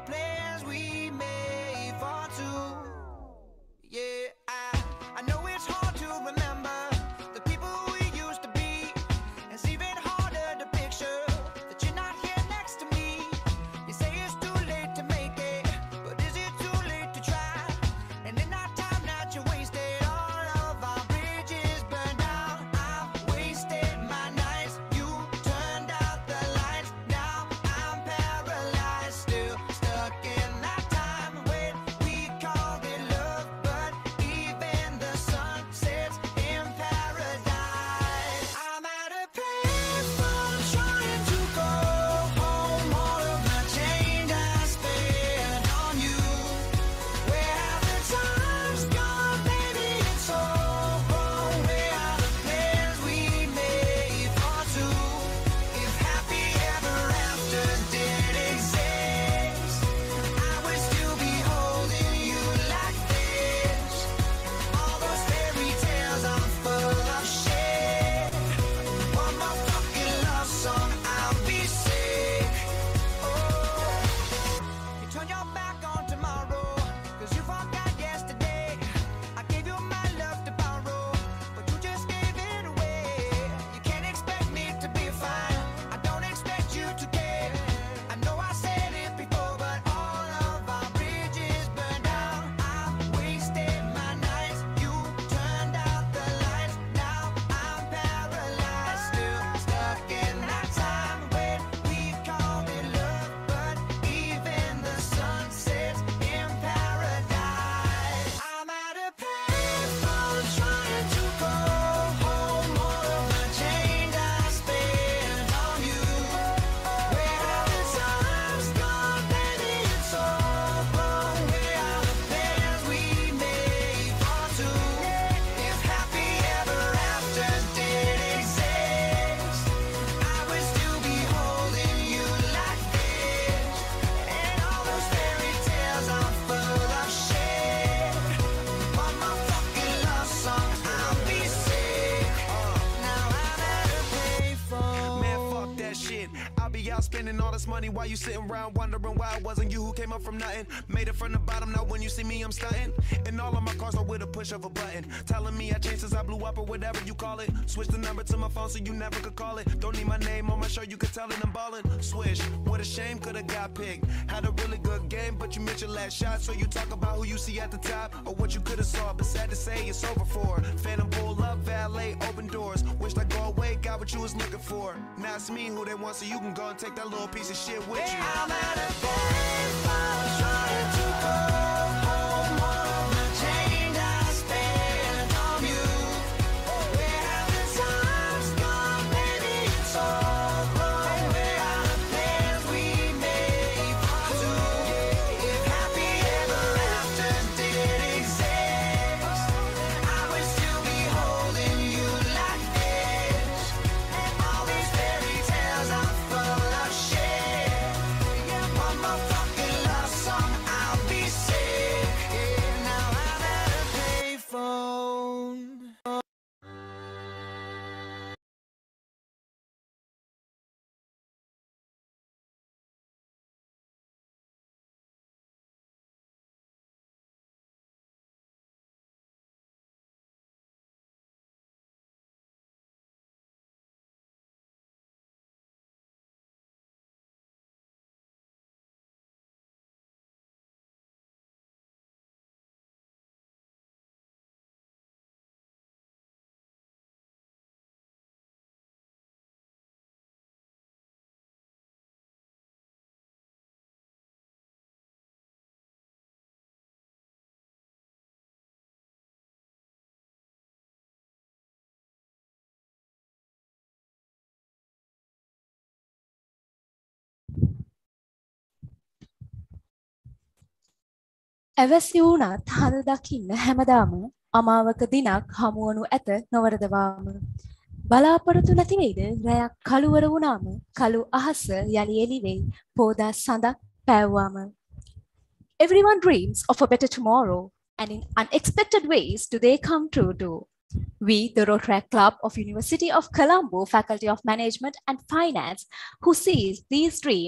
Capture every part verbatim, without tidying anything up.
plans we made for two. Yeah, I, I know it's hard to remember the people we used to be. It's even harder to picture that you're not here next to me. You say it's too late to make it, but is it too late to try? And in that time that you wasted, all of our bridges burned down. I've wasted my nights, you turned out the lights. Now I'm paralyzed, still stuck in that time when we called it love. But even the sun sets in paradise. I'm at a place where I'm trying to go home. All of the change I spent on you. Where have the times gone, baby? It's so wrong. Where are the plans we made for two? If happy ever after did exist, I would still be holding you like this. All those fairy tales are full of shit. One more fucking love song, I'll be sick. Oh, you turn your back on tomorrow, cause you forgot yesterday. I gave you my love to borrow, but you just gave it away. You can't expect me to be fine, I don't expect you to care. I know I said it before, but all of our bridges burned down. I've wasted my nights, you turned out the lights. Now I'm paralyzed, still stuck in that time when we called it love. But even the sun sets in paradise. I'm at a place where I'm trying to go home. All of the change I spent on you. Where have the times gone, baby? It's so wrong. Where are the plans we made for two? If happy ever after did exist, I would still be holding you like this. And all those fairy tales are full of shit. One more fucking love song, I'll be sick. Now I'm at a payphone. Man, fuck that shit. I'll be out spending all this money while you sitting around wondering why it wasn't you who came up from nothing. Made it from the bottom, now when you see me, I'm stunting. And all of my cars are with a push of a button. Telling me I changed since I blew up or whatever you call it. Switch the number to my phone so you never could call it. Don't need my name on my shirt, you could tell it I'm ballin'. Swish, what a shame, could've got picked. Had a really good game, but you missed your last shot. So you talk about who you see at the top or what you could've saw. But sad to say, it's over for. Phantom pull up, valet, open doors. Wished I go away, got what you was looking for. Now it's me who they want, so you can go and take that little piece of shit with you. I'm at a place where I'm trying to go home. All of the change I spent on you. Where have the times gone, baby? It's so wrong. Where are the plans we made for two? If happy ever after did exist, I would still be holding you like this. And all these fairy tales are full of shit. One more fucking love song, I'll be sick. Now I'm at a payphone. ඇවැසි වුණත් හඳ දකින්න හැමදාම අමාවක දිනක් හමුවනු ඇත නොවරදවාම. බලාපොරොත්තු නැති වෙයිද රැයක් කළුවර වුණාම කළු අහස යලි එළි වෙයි පෝදා සඳක් පෑවුවාම. Everyone dreams of a better tomorrow, and in unexpected ways do they come true too. We, the Rotaract Club of University of Colombo Faculty of Management and Finance, who sees these dreams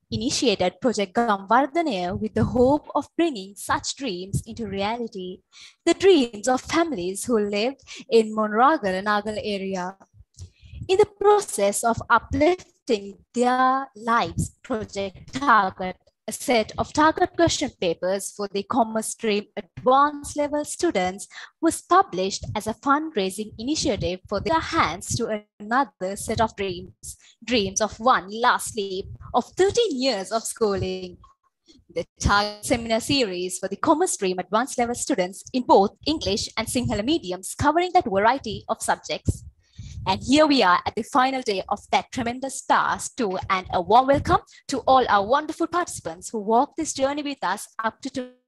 initiated Project Gamvardhanaya with the hope of bringing such dreams into reality, the dreams of families who lived in Monragal Nagal area. In the process of uplifting their lives, Project Target, a set of target question papers for the Commerce Stream advanced level students, was published as a fundraising initiative for their hands to another set of dreams, dreams of one last leap of thirteen years of schooling. The target seminar series for the Commerce Stream advanced level students in both English and Sinhala mediums, covering that variety of subjects. And here we are at the final day of that tremendous task too, and a warm welcome to all our wonderful participants who walked this journey with us up to today.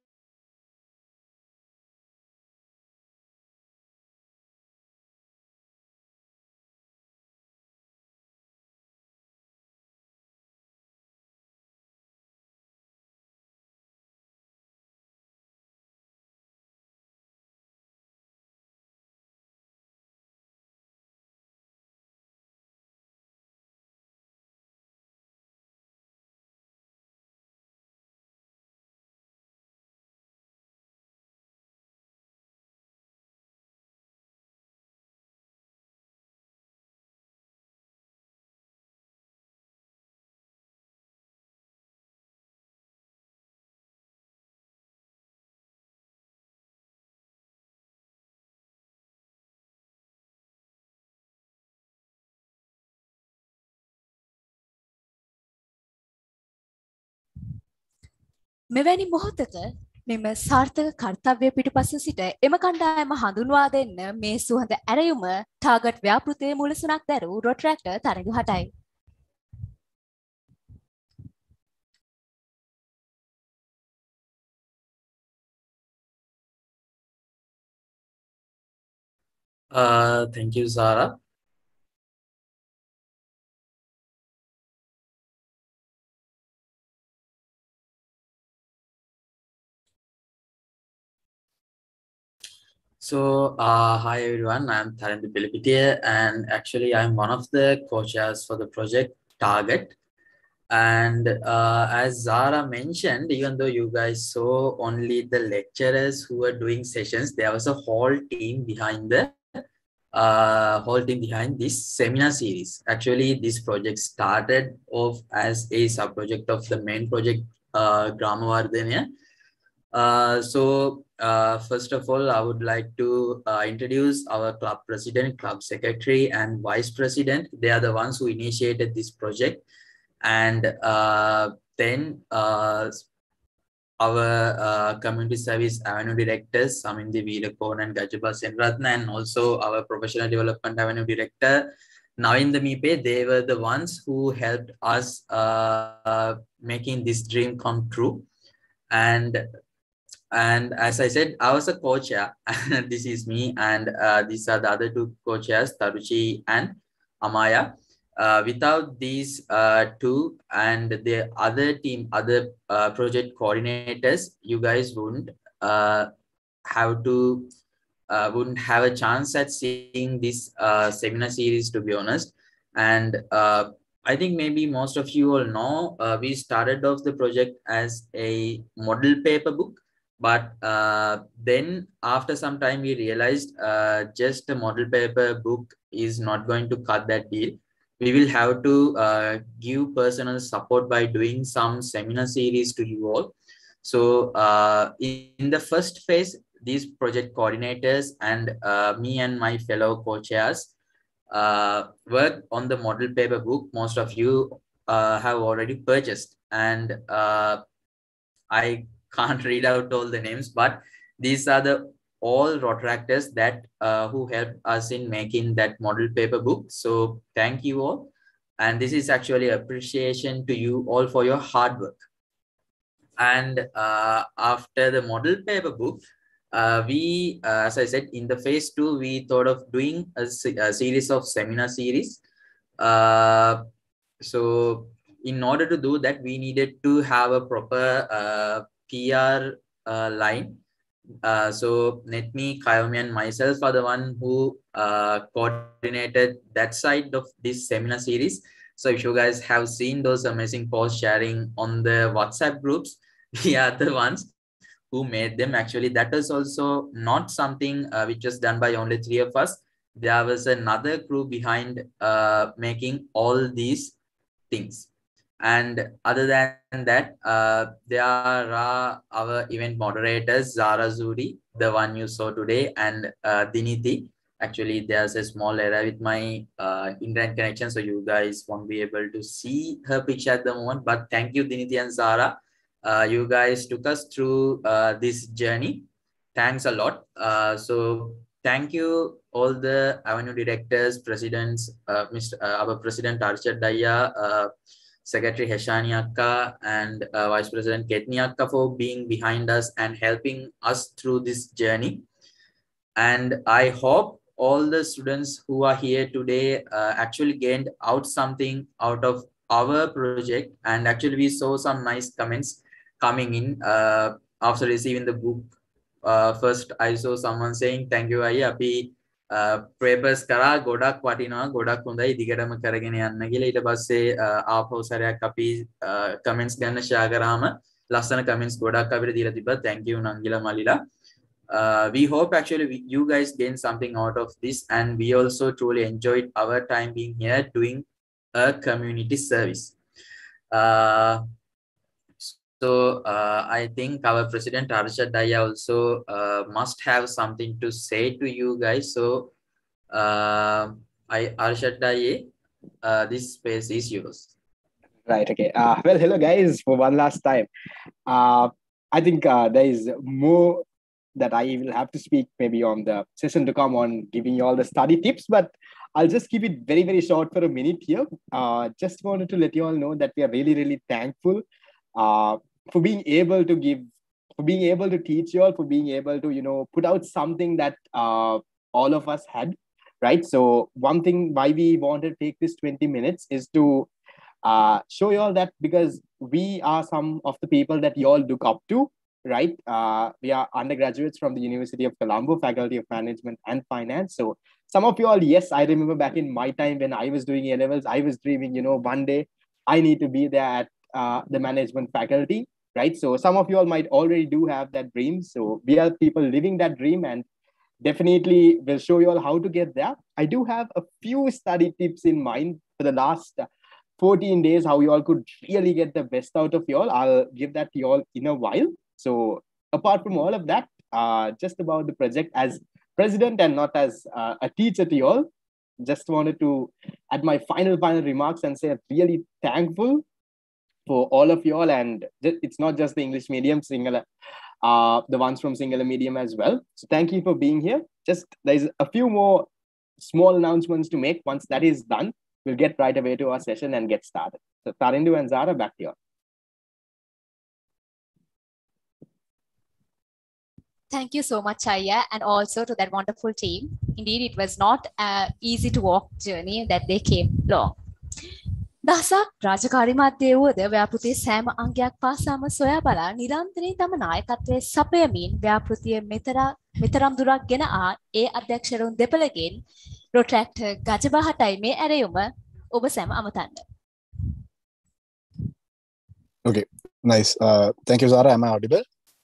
මෙවැනි මොහොතක මෙම සාර්ථක කර්තව්‍ය පිටුපස සිට එම කණ්ඩායම හඳුන්වා දෙන්න මේ සුහඳ ඇරයුම ටාගට් ව්‍යාපෘතියේ මුලසුනක් දැරූ රොටරැක්ටර් තරඟ හටයි. Uh, thank you, Zara. So, uh, hi everyone, I'm Tharendra Pilipitiya, and actually I'm one of the co-chairs for the project Target. And uh, as Zara mentioned, even though you guys saw only the lecturers who were doing sessions, there was a whole team behind the uh, whole team behind this seminar series. Actually, this project started off as a sub-project of the main project, uh, Gramavardhana. Uh, so uh, first of all, I would like to uh, introduce our club president, club secretary, and vice president. They are the ones who initiated this project. And uh, then uh, our uh, community service avenue directors, Samindi Veelakone and Gajaba Senratna, and also our professional development avenue director, Navinda Mipe, they were the ones who helped us uh, uh, making this dream come true. And And as I said, I was a co-chair. This is me, and uh, these are the other two co-chairs, Taruchi and Amaya. Uh, without these uh, two and the other team, other uh, project coordinators, you guys wouldn't uh, have to, uh, wouldn't have a chance at seeing this uh, seminar series, to be honest. And uh, I think maybe most of you all know, uh, we started off the project as a model paper book. But uh, then after some time, we realized uh, just a model paper book is not going to cut that deal. We will have to uh, give personal support by doing some seminar series to you all. So uh, in the first phase, these project coordinators and uh, me and my fellow co-chairs uh, worked on the model paper book. Most of you uh, have already purchased. And uh, I can't read out all the names, but these are the all Rotaractors that uh, who helped us in making that model paper book. So thank you all. And this is actually appreciation to you all for your hard work. And uh, after the model paper book, uh, we, uh, as I said, in the phase two, we thought of doing a, a series of seminar series. Uh, so in order to do that, we needed to have a proper uh, P R uh, line. Uh, so Netmi, Kayomi, and myself are the one who uh, coordinated that side of this seminar series. So if you guys have seen those amazing posts sharing on the WhatsApp groups, we are the ones who made them. Actually, that is also not something uh, which was done by only three of us. There was another crew behind uh, making all these things. And other than that, uh, there are our event moderators, Zara Zuri, the one you saw today, and uh, Diniti. Actually, there's a small error with my uh, internet connection, so you guys won't be able to see her picture at the moment. But thank you, Diniti and Zara. Uh, you guys took us through uh, this journey. Thanks a lot. Uh, so thank you all the Avenue directors, presidents, uh, Mister Uh, our president Arshad Daya, uh, Secretary Heshani Akka, and uh, Vice President Ketni Akka for being behind us and helping us through this journey. And I hope all the students who are here today uh, actually gained out something out of our project. And actually we saw some nice comments coming in uh, after receiving the book. Uh, first, I saw someone saying, thank you, Aya. Api papers කරා ගොඩක් වටිනවා ගොඩක් හොඳයි දිගටම කරගෙන යන්න කියලා ඊට පස්සේ ආපහු සැරයක් අපි කමෙන්ට්ස් ගන්න ෂෙයා කරාම ලස්සන කමෙන්ට්ස් ගොඩක් අපිට දීලා තිබ්බා thank you නංගිලා මලිලා uh, we hope actually we, you guys gained something out of this and we also truly enjoyed our time being here doing a community service. uh, So uh, I think our president Arshad Daya also uh, must have something to say to you guys. So uh, I Arshad Daya, uh, this space is yours. Right. Okay. Uh, well, hello guys. For one last time, uh, I think uh, there is more that I will have to speak maybe on the session to come on giving you all the study tips, but I'll just keep it very very short for a minute here. Uh, just wanted to let you all know that we are really really thankful. Uh, for being able to give, for being able to teach you all, for being able to, you know, put out something that uh, all of us had, right? So one thing why we want to take this twenty minutes is to uh, show you all that because we are some of the people that you all look up to, right? Uh, we are undergraduates from the University of Colombo, Faculty of Management and Finance. So some of you all, yes, I remember back in my time when I was doing A levels, I was dreaming, you know, one day I need to be there at uh, the management faculty. Right. So some of you all might already do have that dream. So we are people living that dream and definitely will show you all how to get there. I do have a few study tips in mind for the last fourteen days, how you all could really get the best out of you all. I'll give that to you all in a while. So apart from all of that, uh, just about the project as president and not as uh, a teacher to you all, just wanted to add my final, final remarks and say I'm really thankful for all of you all, and it's not just the English medium, Sinhala, uh, the ones from Sinhala medium as well. So thank you for being here. Just there's a few more small announcements to make. Once that is done, we'll get right away to our session and get started. So Tarindu and Zara, back to you. Thank you so much, Aya, and also to that wonderful team. Indeed, it was not an easy to walk journey that they came along. දහසක් රාජකාරී මාධ්‍යවෝද ව්‍යාපෘතියේ සෑම අංගයක් පාසාම සොයා බලා නිරන්තරයෙන් තම නායකත්වයේ සපයමින් ව්‍යාපෘතිය මෙතරා මෙතරම් දුරක් ගෙන ආ ඒ අධ්‍යක්ෂරුන් දෙපළගෙන් රොට්‍රැක්ටර් ගජබහටයි මේ ඇරයුම ඔබ සැම අමතන්න. Okay, nice. Uh, thank you, Zara. Am I audible?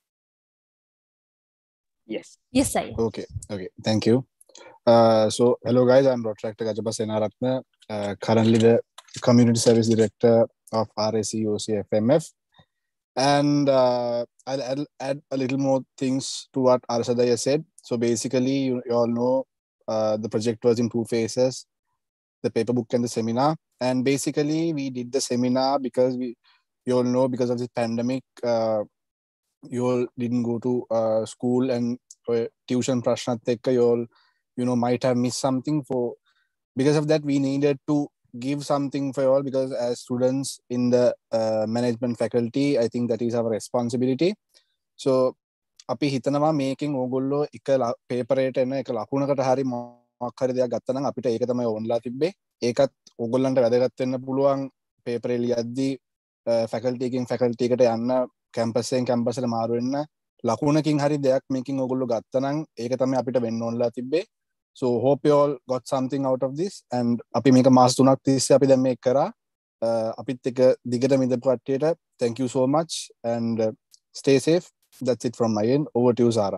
Yes. Yes, I am. Okay, okay. Thank you. Uh, so, hello guys. I'm Rottractor Gajaba Senaratna, uh, currently the Community Service Director of R A C O C F M F. And uh, I'll, I'll add a little more things to what Arshad Daya said. So basically, you, you all know uh, the project was in two phases, the paper book and the seminar. And basically, we did the seminar because we, you all know, because of this pandemic, uh, you all didn't go to uh, school and uh, tuition prashnat ekka, you all, you know, might have missed something. For because of that, we needed to give something for you all, because as students in the uh, management faculty, I think that is our responsibility. So අපි හිතනවා මේකෙන් ඕගොල්ලෝ එක paper එකට එන එක ලකුණකට හරි මොකක් හරි දෙයක් ගත්තා නම් අපිට ඒක තමයි ඕන්ලා තිබ්බේ. ඒකත් ඕගොල්ලන්ට වැදගත් වෙන්න පුළුවන් පේපර් එක ලියද්දී faculty එකකින් faculty එකට යන්න campus එකෙන් campus එකට මාරු වෙන්න ලකුණකින් හරි දෙයක් මේකෙන් ඕගොල්ලෝ ගත්තා නම් ඒක තමයි අපිට වෙන්න ඕන්ලා තිබ්බේ. So hope you all got something out of this, and අපි මේක මාස තුනක් තිස්සේ අපි දැන් මේක කරා. අපිත් එක දිගටම ඉඳපු කට්ටියට thank you so much and uh, stay safe. That's it from my end. Over to you, Zara.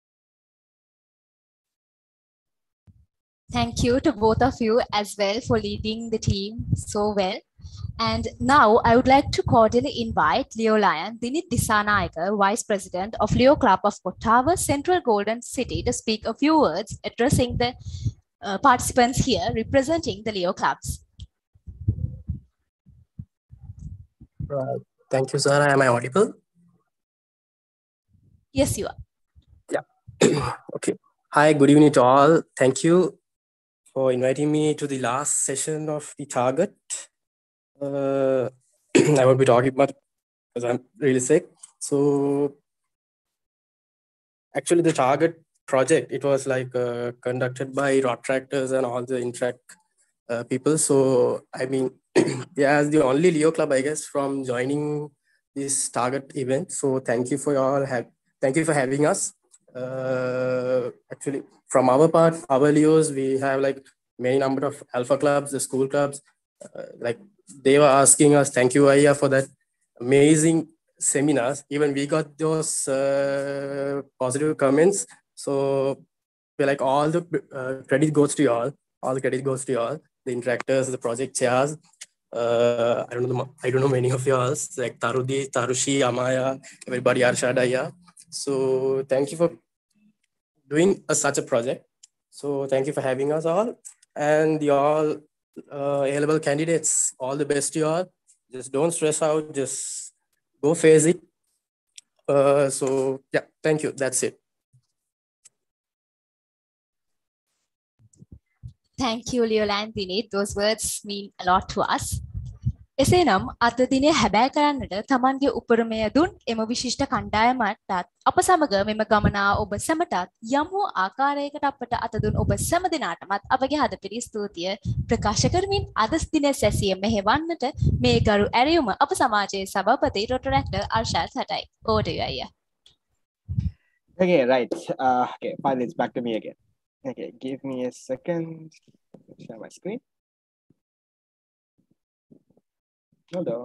Thank you to both of you as well for leading the team so well. And now I would like to cordially invite Leo Lion Dinit Disanayake, Vice President of Leo Club of Ottawa Central Golden City, to speak a few words addressing the uh, participants here representing the Leo clubs. Uh, thank you, Zara. Am I audible? Yes, you are. Yeah. Okay. Hi, good evening to all. Thank you for inviting me to the last session of the Target. Uh, I won't be talking much because I'm really sick. So actually the Target project, it was like uh, conducted by Rod Tractors and all the Interact uh, people. So, I mean, yeah, as the only Leo club, I guess, from joining this Target event. So thank you for all have thank you for having us. Uh, actually, from our part, our Leos, we have like many number of alpha clubs, the school clubs. Uh, like they were asking us, thank you, Aya, for that amazing seminars. Even we got those uh, positive comments. So we're like, all the uh, credit goes to you all. All the credit goes to you all. The interactors, the project chairs. Uh, I don't know. I don't know many of y'all, like Tarudi, Tarushi, Amaya, everybody, Arshad, Aya. So thank you for doing a, such a project. So thank you for having us all, and the all uh, available candidates. All the best to you all. Just don't stress out. Just go face it. Uh, so yeah, thank you. That's it. Thank you, Leolan Dinit. Those words mean a lot to us. එසේනම් අද දිනේ හැබෑ කරන්නට තමන්ගේ උපරිමය දුන් එම විශිෂ්ට කණ්ඩායමටත් අප සමග මෙම ගමන ඔබ සැමටත් යම් වූ ආකාරයකට අපට අත දුන් ඔබ සැම දිනාටමත් අපගේ හදපිරි ස්තුතිය ප්‍රකාශ කරමින් අද දින සැසිය මෙහෙවන්නට මේ ගරු ඇරයුම අප සමාජයේ සභාපති රොටරැක්ටර් අර්ෂාද් හටයි. Over to you, අයියා. Okay, right. Uh, okay, fine, it's back to me again. Okay, give me a second. Share my screen. Hold on.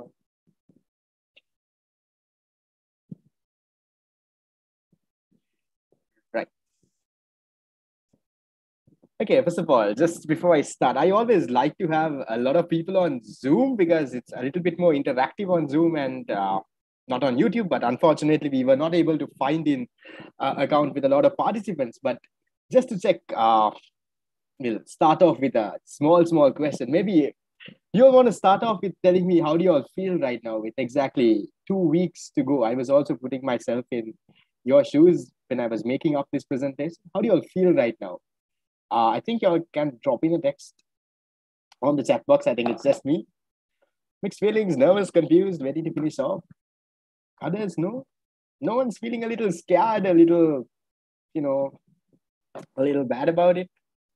Right. Okay, first of all, just before I start, I always like to have a lot of people on Zoom because it's a little bit more interactive on Zoom and uh, not on YouTube, but unfortunately we were not able to find in uh, account with a lot of participants. But just to check, uh, we'll start off with a small, small question. Maybe you all want to start off with telling me how do you all feel right now with exactly two weeks to go? I was also putting myself in your shoes when I was making up this presentation. How do you all feel right now? Uh, I think you all can drop in a text on the chat box. I think it's just me. Mixed feelings, nervous, confused, ready to finish off. Others, no? No one's feeling a little scared, a little, you know, a little bad about it.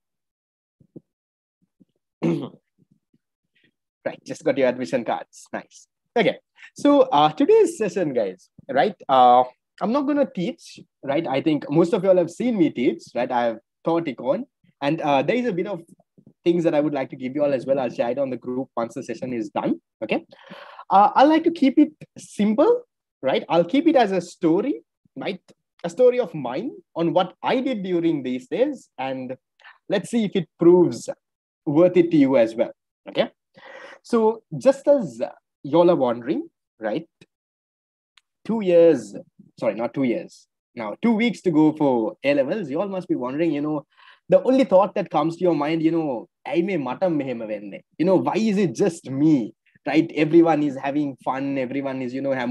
Right, just got your admission cards. Nice. Okay, so uh, today's session, guys, right? Uh, I'm not going to teach, right? I think most of you all have seen me teach, right? I have taught Econ, and uh, there is a bit of things that I would like to give you all as well. I'll share it on the group once the session is done, okay? Uh, I like to keep it simple, right? I'll keep it as a story, right? A story of mine on what I did during these days, and let's see if it proves worth it to you as well, okay? So just as y'all are wondering, right? Two years, sorry, not two years. Now, two weeks to go for A levels. You all must be wondering, you know, the only thought that comes to your mind, you know, you know, why is it just me? Right? Everyone is having fun. Everyone is, you know,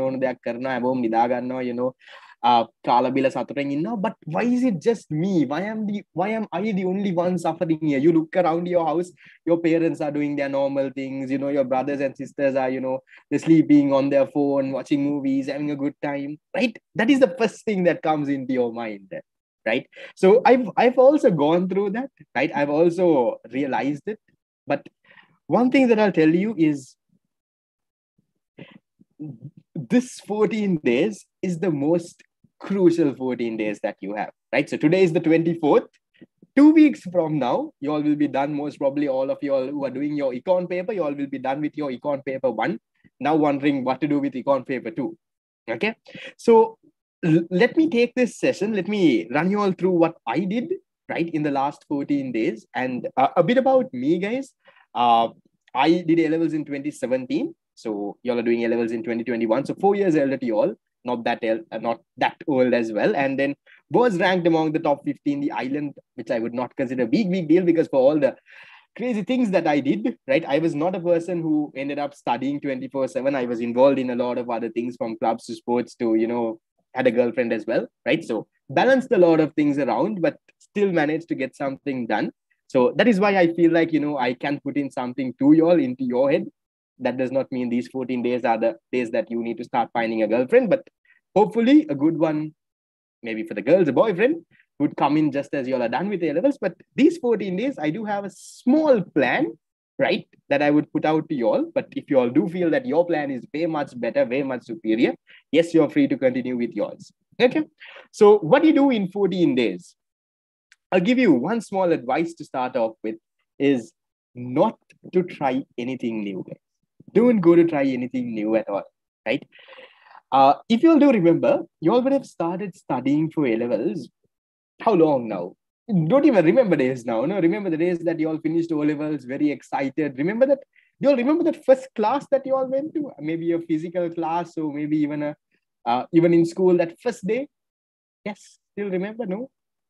you know, uh, but why is it just me? Why am the why am I the only one suffering here? You look around your house, your parents are doing their normal things, you know, your brothers and sisters are, you know, they're sleeping on their phone, watching movies, having a good time, right? That is the first thing that comes into your mind, right? So I've I've also gone through that, right? I've also realized it. But one thing that I'll tell you is this fourteen days is the most crucial fourteen days that you have, right? So today is the twenty-fourth, two weeks from now, you all will be done. Most probably all of you all who are doing your econ paper, you all will be done with your econ paper one. Now wondering what to do with econ paper two. Okay. So l- let me take this session. Let me run you all through what I did, right, in the last fourteen days. And uh, a bit about me, guys. Uh, I did A-levels in twenty seventeen. So you all are doing A-levels in twenty twenty-one. So four years elder to you all. Not that el- uh, not that old as well. And then was ranked among the top fifteen, the island, which I would not consider a big, big deal because for all the crazy things that I did, right? I was not a person who ended up studying twenty-four seven. I was involved in a lot of other things from clubs to sports to, you know, had a girlfriend as well, right? So balanced a lot of things around, but still managed to get something done. So that is why I feel like, you know, I can put in something to you all into your head. That does not mean these fourteen days are the days that you need to start finding a girlfriend, but hopefully a good one, maybe for the girls, a boyfriend, would come in just as you all are done with A-levels. But these fourteen days, I do have a small plan, right, that I would put out to you all. But if you all do feel that your plan is way much better, way much superior, yes, you're free to continue with yours. Okay. So what do you do in fourteen days? I'll give you one small advice to start off with is not to try anything new, guys. Don't go to try anything new at all, right? Uh, if you all do remember, you all would have started studying for A-levels. How long now? Don't even remember days now. No, remember the days that you all finished O-levels, very excited. Remember that? You all remember that first class that you all went to? Maybe a physical class, or maybe even a uh, even in school that first day. Yes, still remember? No.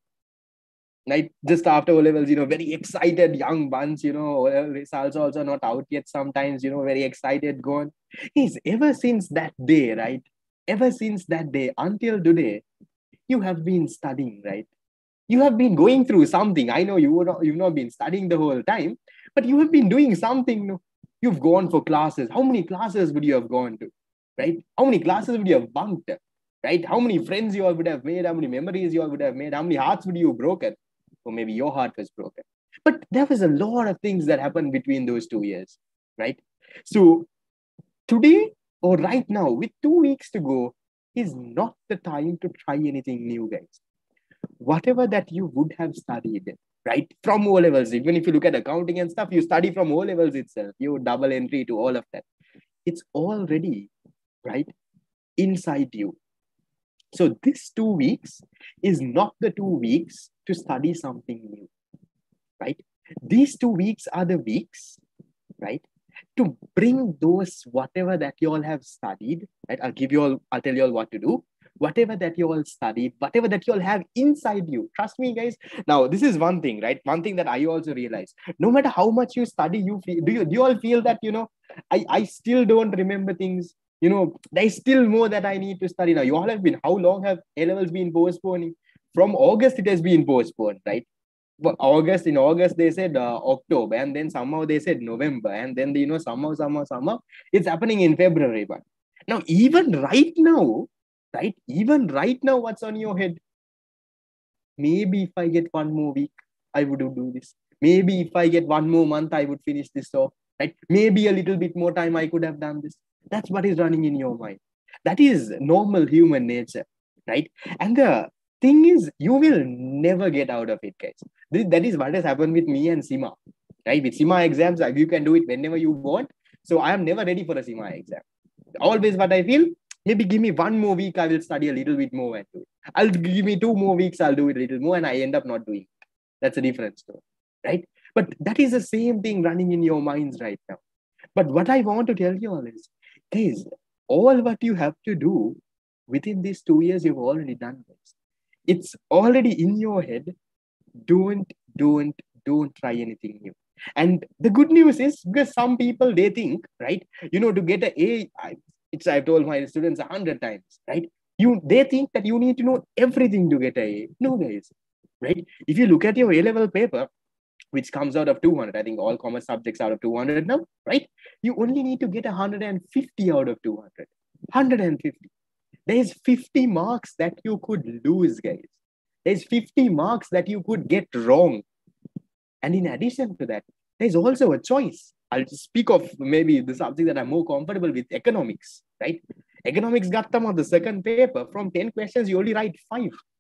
Like just after O-levels, you know, very excited young bunch, you know, results also not out yet sometimes, you know, very excited, going. Is ever since that day, right? Ever since that day until today, you have been studying, right? You have been going through something. I know you would not, you've not been studying the whole time, but you have been doing something. No? You've gone for classes. How many classes would you have gone to, right? How many classes would you have bunked, right? How many friends you all would have made? How many memories you all would have made? How many hearts would you have broken? Or maybe your heart was broken. But there was a lot of things that happened between those two years, right? So today or right now, with two weeks to go, is not the time to try anything new, guys. Whatever that you would have studied, right, from O-levels, even if you look at accounting and stuff, you study from O-levels itself, you double entry to all of that. It's already, right, inside you. So this two weeks is not the two weeks to study something new, right? These two weeks are the weeks, right, to bring those, whatever that you all have studied, right? I'll give you all, I'll tell you all what to do. Whatever that you all studied, whatever that you all have inside you. Trust me, guys. Now, this is one thing, right? One thing that I also realize. No matter how much you study, you feel, do you, do you all feel that, you know, I, I still don't remember things. You know, there's still more that I need to study. Now, you all have been, how long have A-levels been postponing? From August, it has been postponed, right? Well, August, in August, they said uh, October, and then somehow they said November, and then, you know, somehow, somehow, somehow, it's happening in February. But now, even right now, right, even right now, what's on your head? Maybe if I get one more week, I would do this. Maybe if I get one more month, I would finish this off, right? Maybe a little bit more time, I could have done this. That's what is running in your mind. That is normal human nature, right? And the thing is, you will never get out of it, guys. That is what has happened with me and Sima, right? With Sima exams, you can do it whenever you want. So I am never ready for a Sima exam. Always what I feel, maybe give me one more week, I will study a little bit more and do it. I'll give me two more weeks, I'll do it a little more, and I end up not doing it. That's a different story, right? But that is the same thing running in your minds right now. But what I want to tell you all is, guys, all what you have to do within these two years, you've already done this. It's already in your head. Don't, don't, don't try anything new. And the good news is, because some people, they think, right, you know, to get an A, I, it's, I've told my students a hundred times, right? You, they think that you need to know everything to get an A. No, guys, right? If you look at your A-level paper, which comes out of two hundred, I think all commerce subjects out of two hundred now, right? You only need to get one hundred fifty out of two hundred. one hundred fifty. There's fifty marks that you could lose, guys. There's fifty marks that you could get wrong. And in addition to that, there's also a choice. I'll just speak of maybe the subject that I'm more comfortable with, economics, right? Economics got them on the second paper. From ten questions, you only write five.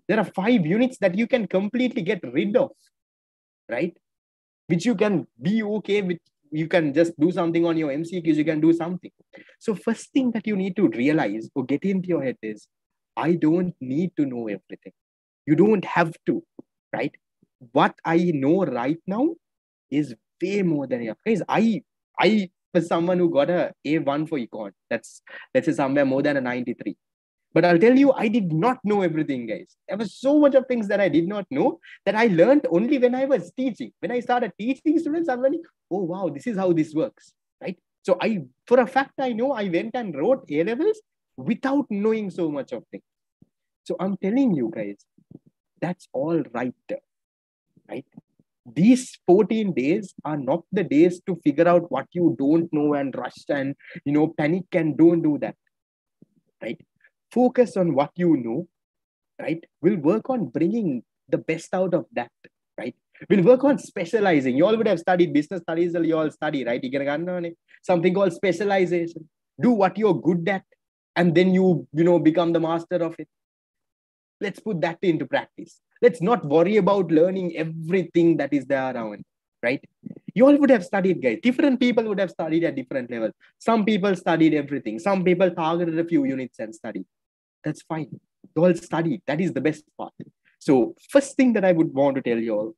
There are five units that you can completely get rid of, right? Which you can be okay with. You can just do something on your M C Qs, you can do something. So first thing that you need to realize or get into your head is, I don't need to know everything. You don't have to, right? What I know right now is way more than enough. Guys, I, I was someone who got a A one for econ. That's, let's say somewhere more than a ninety-three. But I'll tell you, I did not know everything, guys. There was so much of things that I did not know that I learned only when I was teaching. When I started teaching students, I'm learning, oh, wow, this is how this works, right? So I, for a fact, I know I went and wrote A levels without knowing so much of things. So I'm telling you guys, that's all right, right? These fourteen days are not the days to figure out what you don't know and rush and, you know, panic, and don't do that, right? Focus on what you know, right? We'll work on bringing the best out of that, right? We'll work on specializing. You all would have studied business studies, you all study, right? You get something called specialization. Do what you're good at, and then you, you know, become the master of it. Let's put that into practice. Let's not worry about learning everything that is there around, right? You all would have studied, guys. Different people would have studied at different levels. Some people studied everything. Some people targeted a few units and studied. That's fine. You all studied. That is the best part. So first thing that I would want to tell you all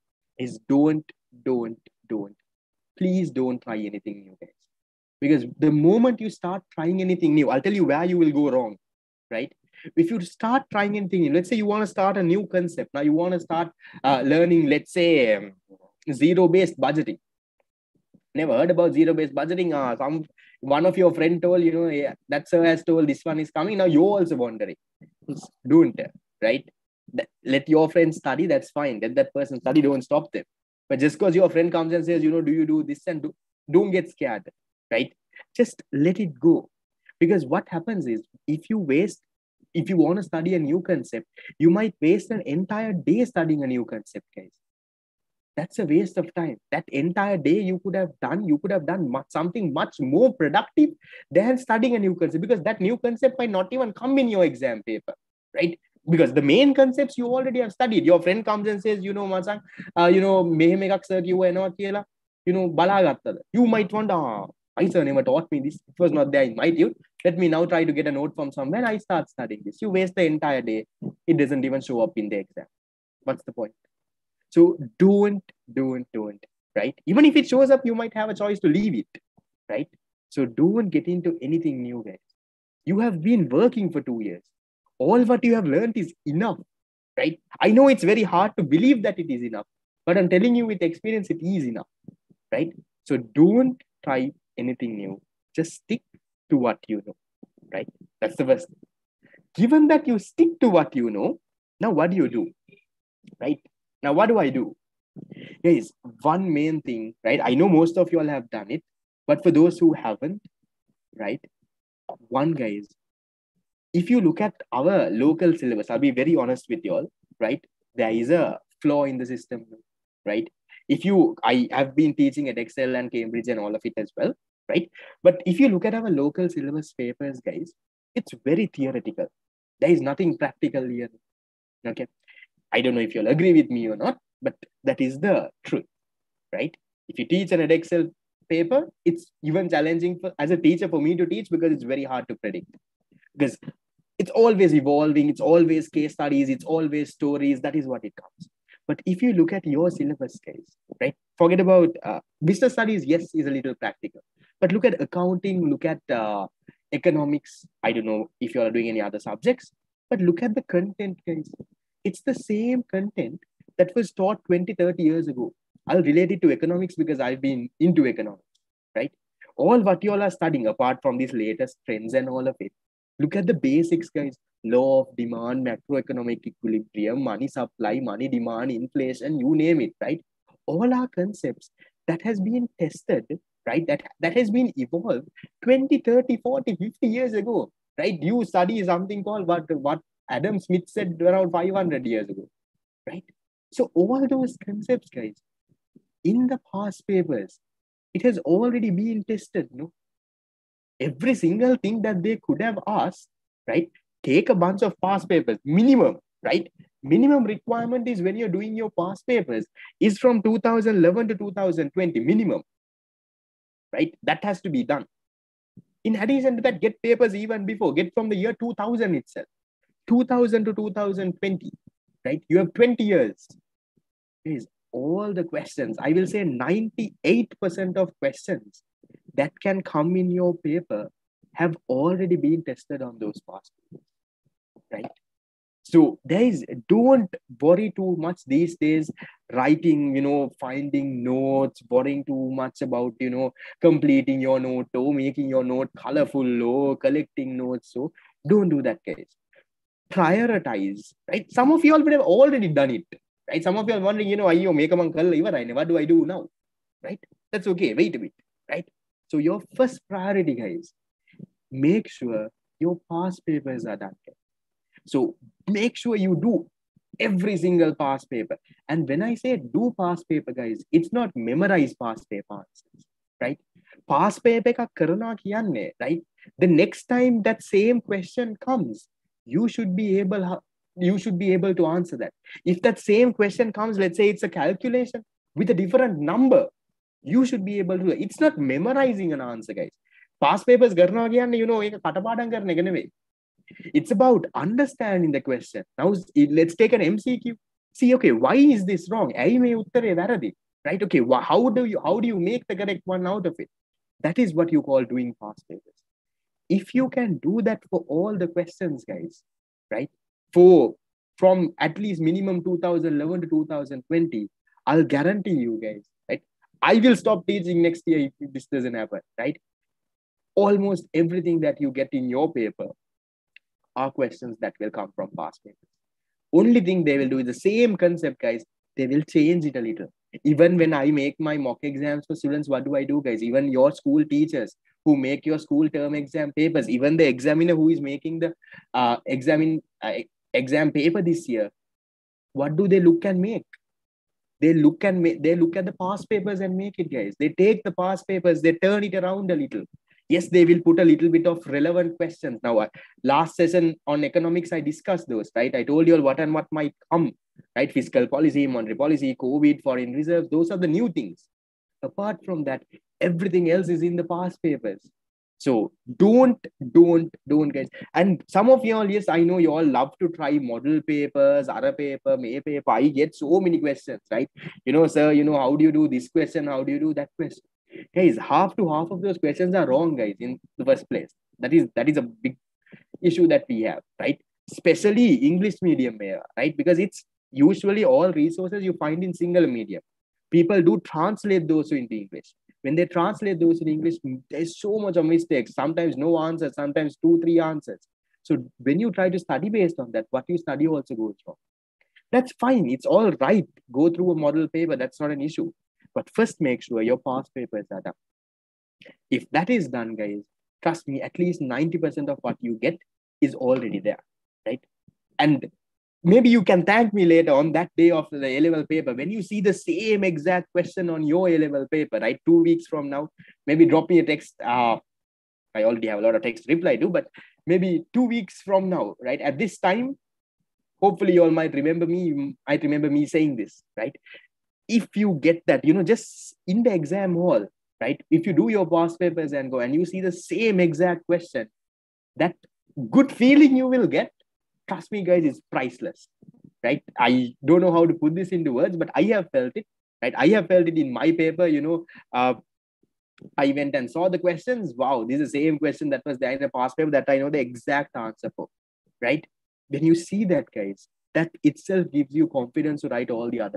is don't, don't, don't. Please don't try anything new, guys. Because the moment you start trying anything new, I'll tell you where you will go wrong, right? If you start trying anything new, let's say you want to start a new concept. Now you want to start uh, learning, let's say, um, zero-based budgeting. Never heard about zero-based budgeting. Uh, some one of your friend told, you know, yeah, that sir has told this one is coming. Now you're also wondering. Don't, right? Let your friend study. That's fine. Let that person study. Don't stop them. But just because your friend comes and says, you know, do you do this and do, don't get scared, right? Just let it go. Because what happens is, if you waste, if you want to study a new concept, you might waste an entire day studying a new concept, guys. That's a waste of time. That entire day you could have done, you could have done much, something much more productive than studying a new concept, because that new concept might not even come in your exam paper, right? Because the main concepts you already have studied. Your friend comes and says, you know, Masang, uh, you know, mehem ekak sir kiwwa enawa kiyala, you know, balagattad. You might wonder, ah, my sir never taught me this. It was not there in my youth. Let me now try to get a note from somewhere. I start studying this. You waste the entire day. It doesn't even show up in the exam. What's the point? So don't, don't, don't, right? Even if it shows up, you might have a choice to leave it, right? So don't get into anything new, guys. You have been working for two years. All what you have learned is enough, right? I know it's very hard to believe that it is enough, but I'm telling you with experience, it is enough, right? So don't try anything new. Just stick to what you know, right? That's the first thing. Given that you stick to what you know, now what do you do, right? Now, what do I do? Guys, one main thing, right? I know most of you all have done it, but for those who haven't, right? One, guys, if you look at our local syllabus, I'll be very honest with you all, right? There is a flaw in the system, right? If you, I have been teaching at Excel and Cambridge and all of it as well, right? But if you look at our local syllabus papers, guys, it's very theoretical. There is nothing practical here, okay? I don't know if you'll agree with me or not, but that is the truth, right? If you teach an Excel paper, it's even challenging for, as a teacher for me to teach, because it's very hard to predict. Because it's always evolving, it's always case studies, it's always stories, that is what it comes. But if you look at your syllabus, guys, right? Forget about uh, business studies, yes, is a little practical. But look at accounting, look at uh, economics. I don't know if you are doing any other subjects, but look at the content, guys. It's the same content that was taught twenty, thirty years ago. I'll relate it to economics because I've been into economics, right? All what you all are studying, apart from these latest trends and all of it, look at the basics, guys. Law of demand, macroeconomic equilibrium, money supply, money demand, inflation, you name it, right? All are concepts that has been tested, right? That, that has been evolved twenty, thirty, forty, fifty years ago, right? You study something called what, what Adam Smith said around five hundred years ago, right? So all those concepts, guys, in the past papers, it has already been tested, no? Every single thing that they could have asked, right? Take a bunch of past papers, minimum, right? Minimum requirement is when you're doing your past papers is from two thousand eleven to two thousand twenty minimum, right? That has to be done. In addition to that, get papers even before, get from the year two thousand itself, two thousand to two thousand twenty, right? You have twenty years. Guys, all the questions, I will say ninety-eight percent of questions that can come in your paper have already been tested on those past papers, right? So there is, don't worry too much these days, writing, you know, finding notes, worrying too much about, you know, completing your note or making your note colorful or collecting notes. So don't do that, guys. Prioritize, right? Some of you all would have already done it, right? Some of you are wondering, you know, I make a what do I do now, right? That's okay. Wait a bit, right? So your first priority, guys, make sure your past papers are done. So make sure you do every single past paper. And when I say do past paper, guys, it's not memorize past paper answers, right? Past paper ka karana kiyanne, right? The next time that same question comes, you should be able you should be able to answer that. If that same question comes, let's say it's a calculation with a different number, you should be able to. It's not memorizing an answer, guys. Past papers karana kiyanne, you know, එක කටපාඩම් කරන එක නෙවෙයි. It's about understanding the question. Now, let's take an M C Q. See, okay, why is this wrong? Right? Okay, how do you how do you make the correct one out of it? That is what you call doing past papers. If you can do that for all the questions, guys, right? For from at least minimum two thousand eleven to two thousand twenty, I'll guarantee you, guys, right? I will stop teaching next year if this doesn't happen, right? Almost everything that you get in your paper are questions that will come from past papers. Only thing they will do is the same concept, guys. They will change it a little. Even when I make my mock exams for students, what do I do, guys? Even your school teachers who make your school term exam papers, even the examiner who is making the uh, exam, uh, exam paper this year, what do they look and make? They look and make, they look at the past papers and make it, guys. They take the past papers, they turn it around a little. Yes, they will put a little bit of relevant questions. Now, uh, last session on economics, I discussed those, right? I told you all what and what might come, right? Fiscal policy, monetary policy, COVID, foreign reserves, those are the new things. Apart from that, everything else is in the past papers. So don't, don't, don't, guys. And some of you all, yes, I know you all love to try model papers, other paper, May paper. I get so many questions, right? You know, sir, you know, how do you do this question? How do you do that question? Guys, half to half of those questions are wrong, guys, in the first place. That is that is a big issue that we have, right? Especially English medium, right? Because it's usually all resources you find in single medium. People do translate those into English. When they translate those in English, there's so much of mistakes. Sometimes no answers, sometimes two, three answers. So when you try to study based on that, what you study also goes wrong. That's fine. It's all right. Go through a model paper. That's not an issue. But first, make sure your past papers are done. If that is done, guys, trust me, at least ninety percent of what you get is already there, right? And maybe you can thank me later on that day of the A-level paper. When you see the same exact question on your A-level paper, right? Two weeks from now, maybe drop me a text. Uh, I already have a lot of text to reply to, but maybe two weeks from now, right? At this time, hopefully you all might remember me. You might remember me saying this, right? If you get that, you know, just in the exam hall, right? If you do your past papers and go and you see the same exact question, that good feeling you will get, trust me, guys, is priceless, right? I don't know how to put this into words, but I have felt it, right? I have felt it in my paper, you know, uh, I went and saw the questions. Wow, this is the same question that was there in the past paper that I know the exact answer for, right? When you see that, guys, that itself gives you confidence to write all the other.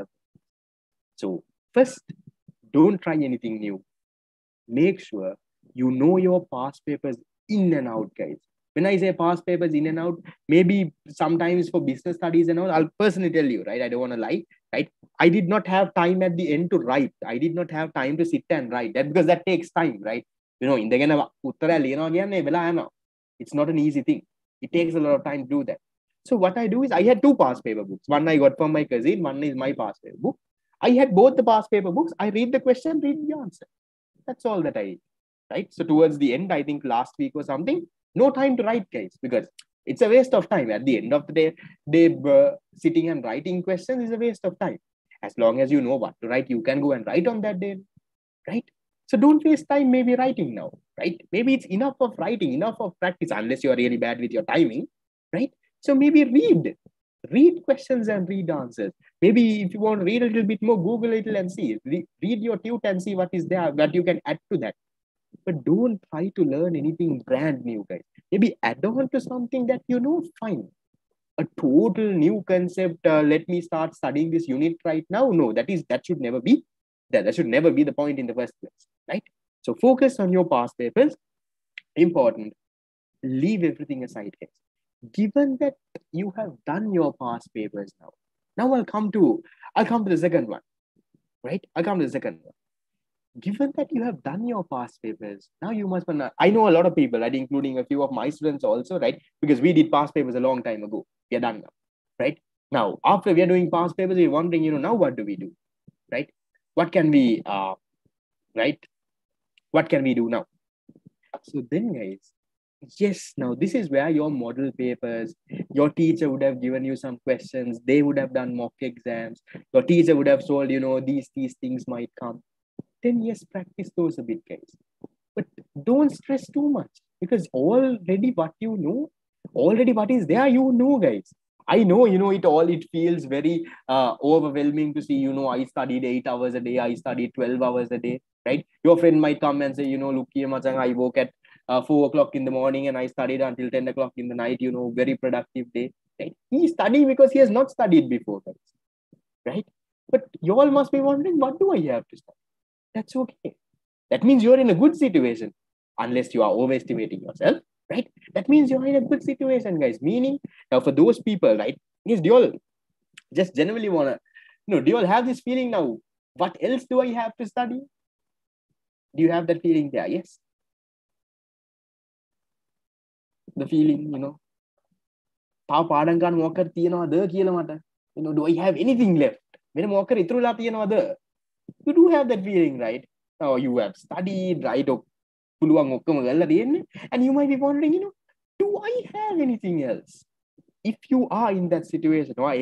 So first, don't try anything new. Make sure you know your past papers in and out, guys. When I say past papers in and out, maybe sometimes for business studies and all, I'll personally tell you, right? I don't want to lie, right? I did not have time at the end to write. I did not have time to sit and write that because that takes time, right? You know, in the it's not an easy thing. It takes a lot of time to do that. So what I do is I had two past paper books. One I got from my cousin, one is my past paper book. I had both the past paper books. I read the question, read the answer. That's all that I did, right? So towards the end, I think last week or something, no time to write, guys, because It's a waste of time. At the end of the day, they uh, sitting and writing questions is a waste of time. As long as you know what to write, you can go and write on that day, right? So don't waste time maybe writing now, right? Maybe it's enough of writing, enough of practice, unless you're really bad with your timing, right? So maybe read, read questions and read answers. Maybe if you want to read a little bit more, Google a little and see. Re- read your tute and see what is there, what you can add to that. But don't try to learn anything brand new, guys. Maybe add on to something that you know, fine. A total new concept. Uh, let me start studying this unit right now. No, that is that should never be that. That should never be the point in the first place, right? So focus on your past papers. Important. Leave everything aside, guys. Given that you have done your past papers now, now I'll come to I'll come to the second one, right? I'll come to the second one. Given that you have done your past papers, now you must. I know a lot of people, right, including a few of my students also, right? Because we did past papers a long time ago. We are done now, right? Now, after we are doing past papers, we're wondering, you know, now what do we do, right? What can we, uh, right? What can we do now? So then, guys, yes, now this is where your model papers, your teacher would have given you some questions. They would have done mock exams. Your teacher would have told, you know, these, these things might come. Then yes, practice those a bit, guys. But don't stress too much, because already what you know, already what is there, you know, guys. I know, you know, it all, it feels very uh, overwhelming to see, you know, I studied eight hours a day, I studied twelve hours a day, right? Your friend might come and say, you know, look here, Machang, I woke at uh, four o'clock in the morning and I studied until ten o'clock in the night, you know, very productive day, right? He studied because he has not studied before, guys, right? But you all must be wondering, what do I have to study? That's okay. That means you're in a good situation, unless you are overestimating yourself, right? That means you're in a good situation, guys. Meaning, now for those people, right? Yes, do you all just generally want to, you know, do you all have this feeling now? What else do I have to study? Do you have that feeling there? Yes. The feeling, you know, you know, do I have anything left? You do have that feeling, right? Now you have studied, right? And you might be wondering, you know, do I have anything else? If you are in that situation, right?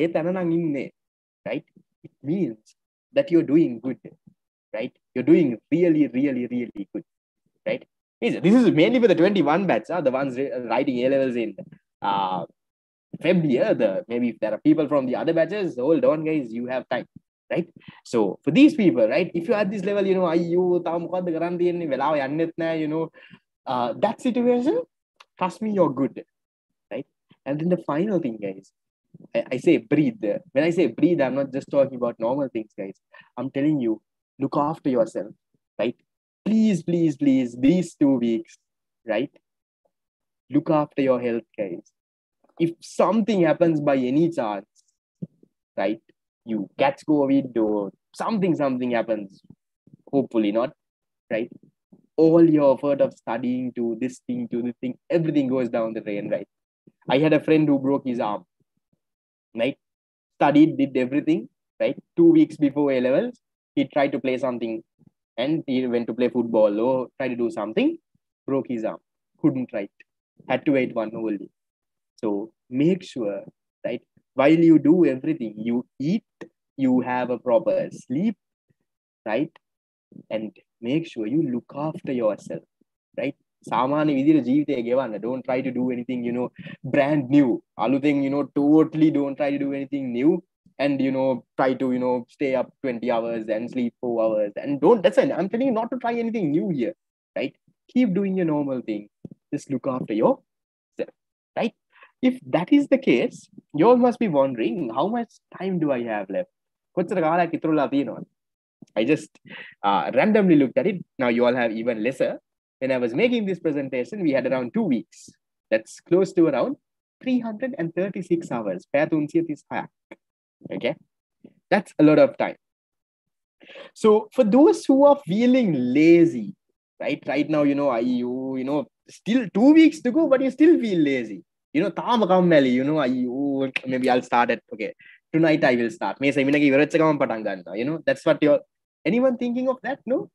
It means that you're doing good, right? You're doing really, really, really good, right? This is mainly for the twenty-one batch, huh? The ones writing A levels in uh, February. The maybe if there are people from the other batches, hold on, guys, you have time. Right? So for these people, right, if you're at this level, you know, you know, uh, that situation, trust me, you're good, right? And then the final thing, guys, I, I say breathe. When I say breathe, I'm not just talking about normal things, guys. I'm telling you, look after yourself, right? Please, please, please, these two weeks, right? Look after your health, guys. If something happens by any chance, right, you catch COVID or something, something happens, hopefully not, right? All your effort of studying to this thing, to this thing, everything goes down the drain, right? I had a friend who broke his arm, right? Studied, did everything, right? Two weeks before A levels, he tried to play something and he went to play football or try to do something, broke his arm, couldn't write, had to wait one whole day. So make sure, right? While you do everything, you eat, you have a proper sleep, right? And make sure you look after yourself, right? Don't try to do anything, you know, brand new. Aluteng, you know, totally don't try to do anything new. And, you know, try to, you know, stay up twenty hours and sleep four hours. And don't, that's it. I'm telling you not to try anything new here, right? Keep doing your normal thing. Just look after yourself, right? If that is the case, you all must be wondering, how much time do I have left? I just uh, randomly looked at it. Now you all have even lesser. When I was making this presentation, we had around two weeks. That's close to around three hundred thirty-six hours. Okay, that's a lot of time. So for those who are feeling lazy, right? Right now, you know, I you, you know, still two weeks to go, but you still feel lazy. You know, you know, I, maybe I'll start at, okay, tonight I will start. You know, that's what you're, anyone thinking of that? No?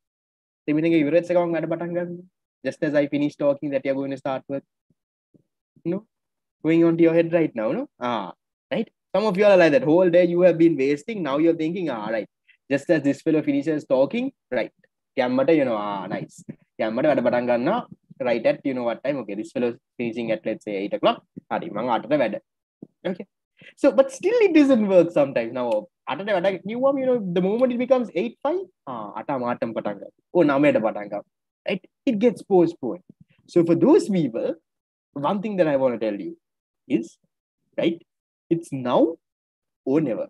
Just as I finish talking that you're going to start with? No? going on to your head right now, no? Ah, right? Some of you are like that. Whole day you have been wasting. Now you're thinking, ah, right. Just as this fellow finishes talking, right. Yammata, you know, ah, nice. Yammata, vada patan ganna, right at, you know what time? Okay, this fellow is finishing at, let's say, eight o'clock. Hari, mang aata vada. Okay. So, but still it doesn't work sometimes. Now, aata vada, you know, the moment it becomes eight, five, ah, aata maatam patanga. Oh, nameda patanga. Right? It gets postponed. So, for those people, one thing that I want to tell you is, right, it's now or never.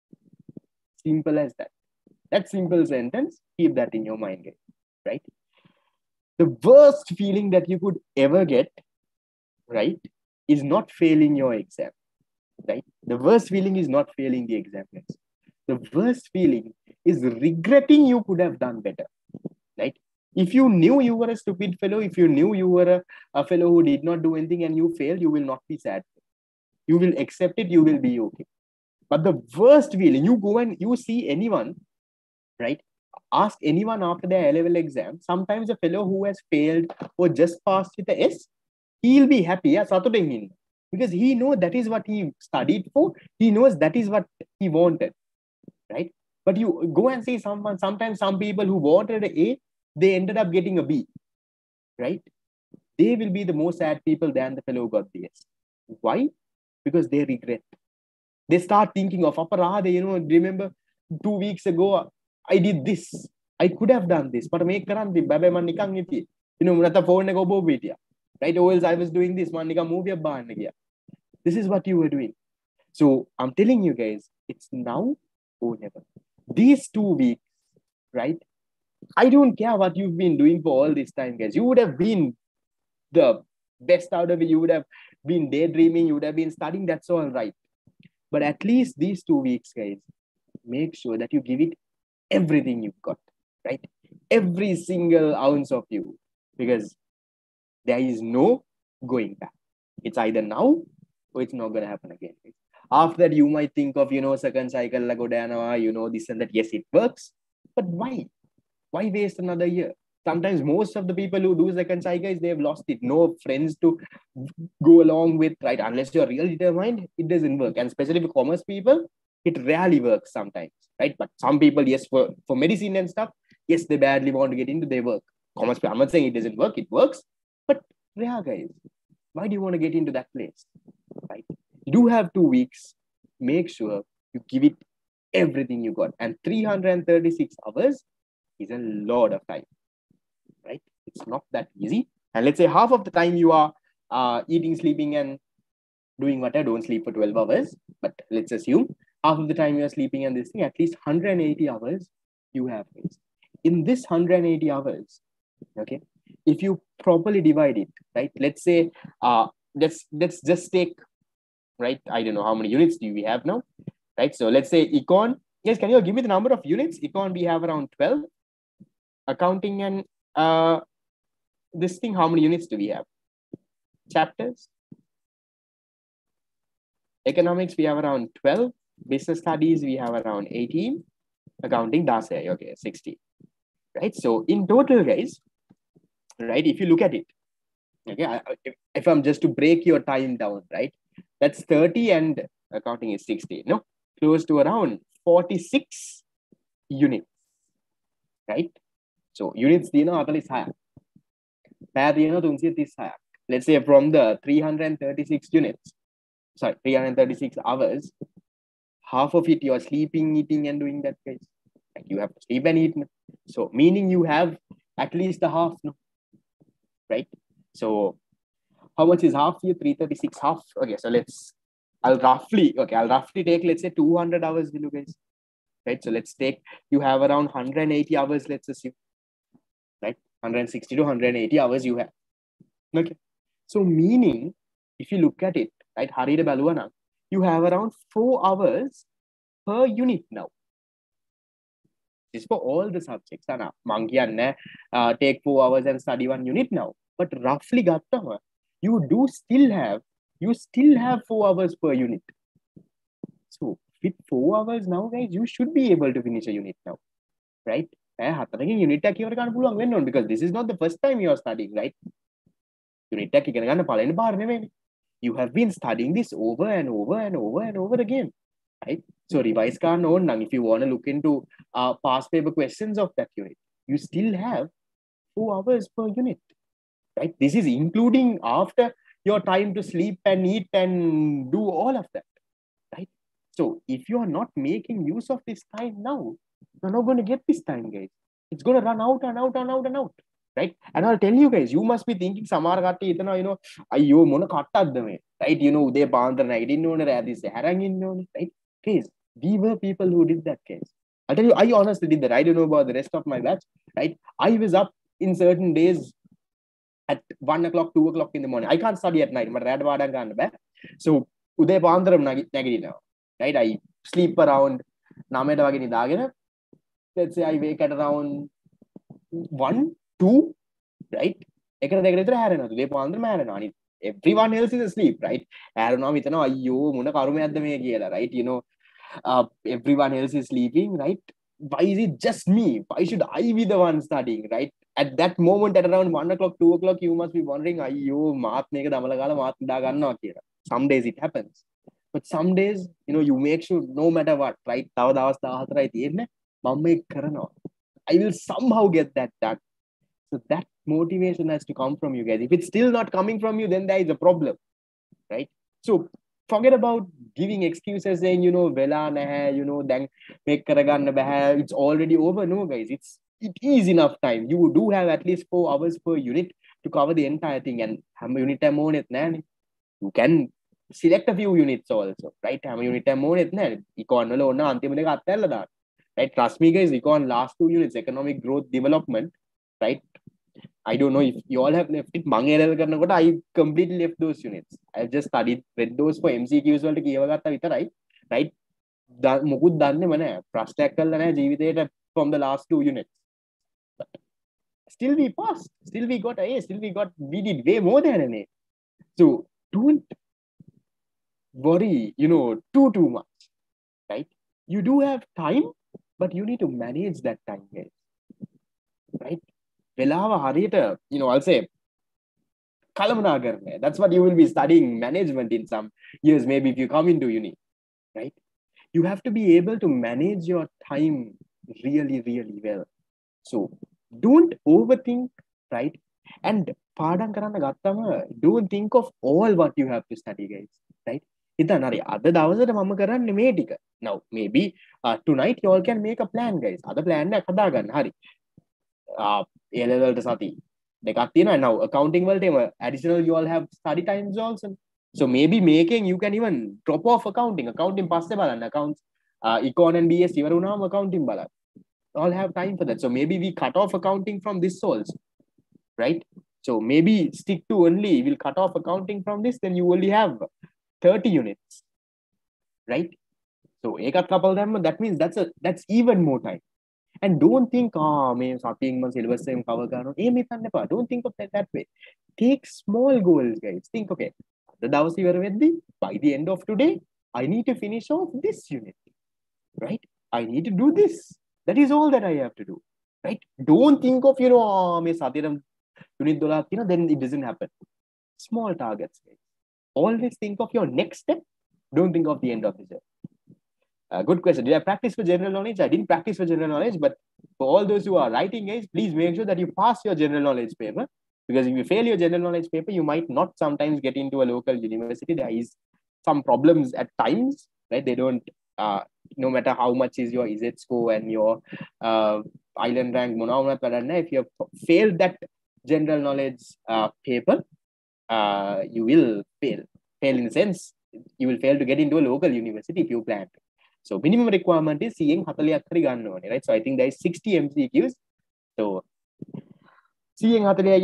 Simple as that. That simple sentence, keep that in your mind, guys, right? The worst feeling that you could ever get, right, is not failing your exam, right? The worst feeling is not failing the exam, guys. The worst feeling is regretting you could have done better, right? If you knew you were a stupid fellow, if you knew you were a, a fellow who did not do anything and you failed, you will not be sad. You will accept it, you will be okay. But the worst feeling, you go and you see anyone, right? Ask anyone after their A-level exam, sometimes a fellow who has failed or just passed with a S, he'll be happy, yeah, because he knows that is what he studied for. He knows that is what he wanted, right? But you go and see someone, sometimes some people who wanted an A, they ended up getting a B, right? They will be the more sad people than the fellow who got the S. Why? Because they regret. They start thinking of, you know, remember two weeks ago, I did this. I could have done this, but make karandi babe man nikang ngiti. You know, murata phone ko bo bitiya. Right? Or else I was doing this man nikang movie ban gaya. This is what you were doing. So I'm telling you guys, it's now or never. These two weeks, right? I don't care what you've been doing for all this time, guys. You would have been the best out of it. You would have been daydreaming. You would have been studying. That's all right. But at least these two weeks, guys, make sure that you give it everything you've got, right? Every single ounce of you, because there is no going back. It's either now or it's not going to happen again. After that, you might think of, you know, second cycle, you know, this and that. Yes, it works. But why? Why waste another year? Sometimes most of the people who do second cycles, they've lost it. No friends to go along with, right? Unless you're really determined, it doesn't work. And especially for commerce people, it rarely works sometimes, right? But some people, yes, for, for medicine and stuff, yes, they badly want to get into their work. Commerce, I'm not saying it doesn't work, it works. But yeah, guys, why do you want to get into that place, right? You do have two weeks. Make sure you give it everything you got. And three hundred thirty-six hours is a lot of time, right? It's not that easy. And let's say half of the time you are uh, eating, sleeping, and doing whatever. Don't sleep for twelve hours. But let's assume half of the time you are sleeping and this thing, at least one hundred eighty hours you have. In this one hundred eighty hours, okay, if you properly divide it, right? Let's say, uh, let's, let's just take, right? I don't know how many units do we have now, right? So let's say econ. Yes, can you give me the number of units? Econ, we have around twelve. Accounting and uh, this thing, how many units do we have? Chapters. Economics, we have around twelve. Business studies, we have around eighteen. Accounting, that's okay, sixty. Right? So in total, guys, right, if you look at it, okay, if, if I'm just to break your time down, right, that's thirty and accounting is sixty, no? Close to around forty-six units, right? So units, you know, let's say from the three hundred thirty-six units, sorry, three hundred thirty-six hours, half of it you're sleeping, eating, and doing that, guys. Like you have to sleep and eat. So meaning you have at least a half, no? Right? So how much is half here? three hundred thirty-six half. Okay, so let's, I'll roughly, okay, I'll roughly take, let's say two hundred hours, will you guys? Right? So let's take, you have around one hundred eighty hours, let's assume. Right? one hundred sixty to one hundred eighty hours you have. Okay. So meaning, if you look at it, right, Harida Baluana, you have around four hours per unit now. This is for all the subjects. Uh, take four hours and study one unit now. But roughly, you do still have, you still have four hours per unit. So with four hours now, guys, you should be able to finish a unit now. Right? Because this is not the first time you are studying, right? Unit tech, You have been studying this over and over and over and over again, right? So revise can on if you want to look into uh, past paper questions of that unit, you still have four hours per unit, right? This is including after your time to sleep and eat and do all of that, right? So if you are not making use of this time now, you're not going to get this time, guys. It's going to run out and out and out and out, right? And I'll tell you guys, you must be thinking, Samar Gatti, you know, Ayo Mona Katta, right? You know, they banned the night in this harang, right? Guys, we were people who did that case. I'll tell you, I honestly did that. I don't know about the rest of my batch, right? I was up in certain days at one o'clock, two o'clock in the morning. I can't study at night, but red water can't be. So Uday Pandram Nagiri now, right? I sleep around Nameda Dagina. Let's say I wake at around one, two, right? Everyone else is asleep, right? Right? You know, uh, everyone else is sleeping, right? Why is it just me? Why should I be the one studying, right? At that moment, at around one o'clock, two o'clock, you must be wondering, some days it happens. But some days, you know, you make sure no matter what, right? I will somehow get that done. So that motivation has to come from you guys. If it's still not coming from you, then there is a problem, right? So forget about giving excuses saying, you know, vela naha, you know, then make karagan baha, it's already over. No, guys, it's it is enough time. You do have at least four hours per unit to cover the entire thing, and have a unit time on it. You can select a few units also, right? Have a unit time on it. Right? Trust me, guys, econ last two units, economic growth development, right? I don't know if you all have left it. I completely left those units. I've just studied, read those for M C Qs, right? Right? From the last two units. But still we passed. Still we got A. Still we got, we did way more than an A. So don't worry, you know, too, too much, right? You do have time, but you need to manage that time, guys. Right? You know, I'll say, that's what you will be studying management in some years, maybe if you come into uni, right? You have to be able to manage your time really, really well. So don't overthink, right? And don't think of all what you have to study, guys, right? Now, maybe uh, tonight you all can make a plan, guys. Other plan uh, now accounting will take additional, you all have study times also. So maybe making, you can even drop off accounting. Accounting pass and accounts, uh, econ and B S, accounting bala. All have time for that. So maybe we cut off accounting from this also, right? So maybe stick to only, we'll cut off accounting from this, then you only have thirty units, right? So that means that's a that's even more time. And don't think, oh, man, syllabus cover. Don't think of that that way. Take small goals, guys. Think, okay, by the end of today, I need to finish off this unit, right? I need to do this. That is all that I have to do, right? Don't think of, you know, oh, unit, you know, then it doesn't happen. Small targets, guys. Always think of your next step. Don't think of the end of the journey. Uh, good question. Did I practice for general knowledge? I didn't practice for general knowledge, but for all those who are writing, guys, please make sure that you pass your general knowledge paper. Because if you fail your general knowledge paper, you might not sometimes get into a local university. There is some problems at times, right? They don't, uh, no matter how much is your I Z score and your uh, island rank, if you have failed that general knowledge uh, paper, uh, you will fail. Fail in the sense, you will fail to get into a local university if you plan to. So minimum requirement is seeing right? So I think there is sixty M C Qs. So seeing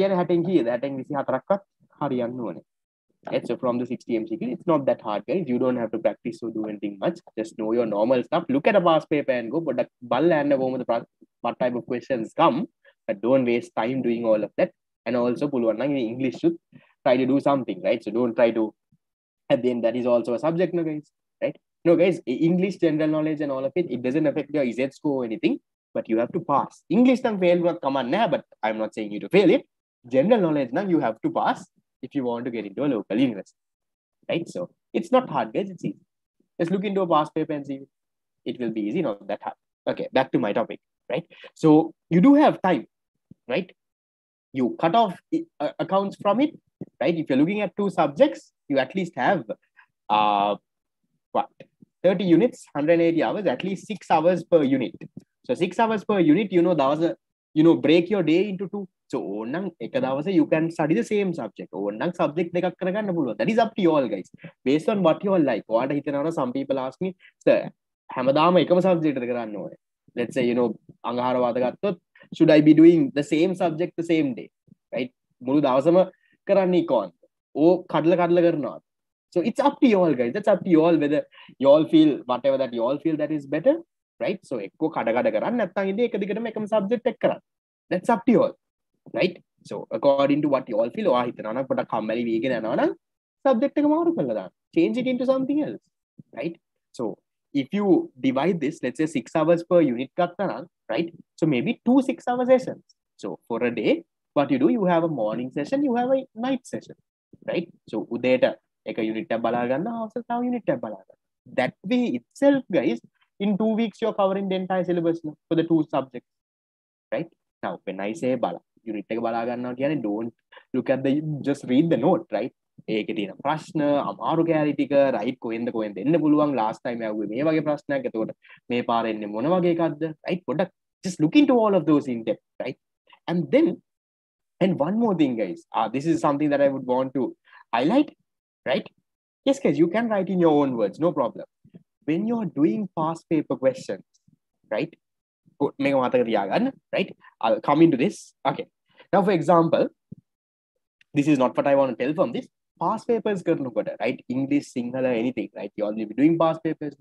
right? So from the sixty M C Q, it's not that hard, guys. You don't have to practice or do anything much. Just know your normal stuff. Look at a past paper and go. But the ball and what type of questions come, but don't waste time doing all of that. And also, English should try to do something, right? So don't try to. At the end, that is also a subject, no, guys, right? No, guys, English, general knowledge and all of it, it doesn't affect your I Z score or anything, but you have to pass. English then fail will come on now, but I'm not saying you to fail it. General knowledge now you have to pass if you want to get into a local university. right? So it's not hard, guys. It's easy. Let's look into a past paper and see. It will be easy, not that hard. Okay, back to my topic, right? So you do have time, right? You cut off uh, accounts from it, right? If you're looking at two subjects, you at least have uh, what thirty units, one hundred eighty hours, at least six hours per unit. So six hours per unit, you know, that was a, you know, break your day into two. So you can study the same subject. Subject that is up to you all, guys. Based on what you all like. What some people ask me, sir, subject. Let's say, you know, should I be doing the same subject the same day? Right? So it's up to you all, guys. That's up to you all whether you all feel whatever that you all feel that is better. Right? So that's up to you all. Right? So according to what you all feel, subject change it into something else. Right? So if you divide this, let's say six hours per unit, right? So maybe two six hour sessions. So for a day, what you do, you have a morning session, you have a night session, right? So udeta eka unit tab balaganna, also now unit tab balaganna. That way itself, guys, in two weeks you're covering the entire syllabus for the two subjects, right? Now when I say bala unit tab balaganna again, don't look at the, just read the note, right? ඒකේ තියෙන ප්‍රශ්න අමාරු calorie ටික right කොහෙන්ද කොහෙන්ද එන්න පුළුවන් last time ආවේ මේ වගේ ප්‍රශ්නයක් එතකොට මේ පාර එන්නේ මොන වගේ එකක්ද right පොඩ්ඩක් just look into all of those in depth, right? And then and one more thing, guys, uh, this is something that I would want to highlight, right? Yes, guys, you can write in your own words, no problem. When you're doing past paper questions, right? Right? I'll come into this. Okay, now for example, this is not what I want to tell from this. Past papers, right? English, Sinhala, anything, right? You all will be doing past papers.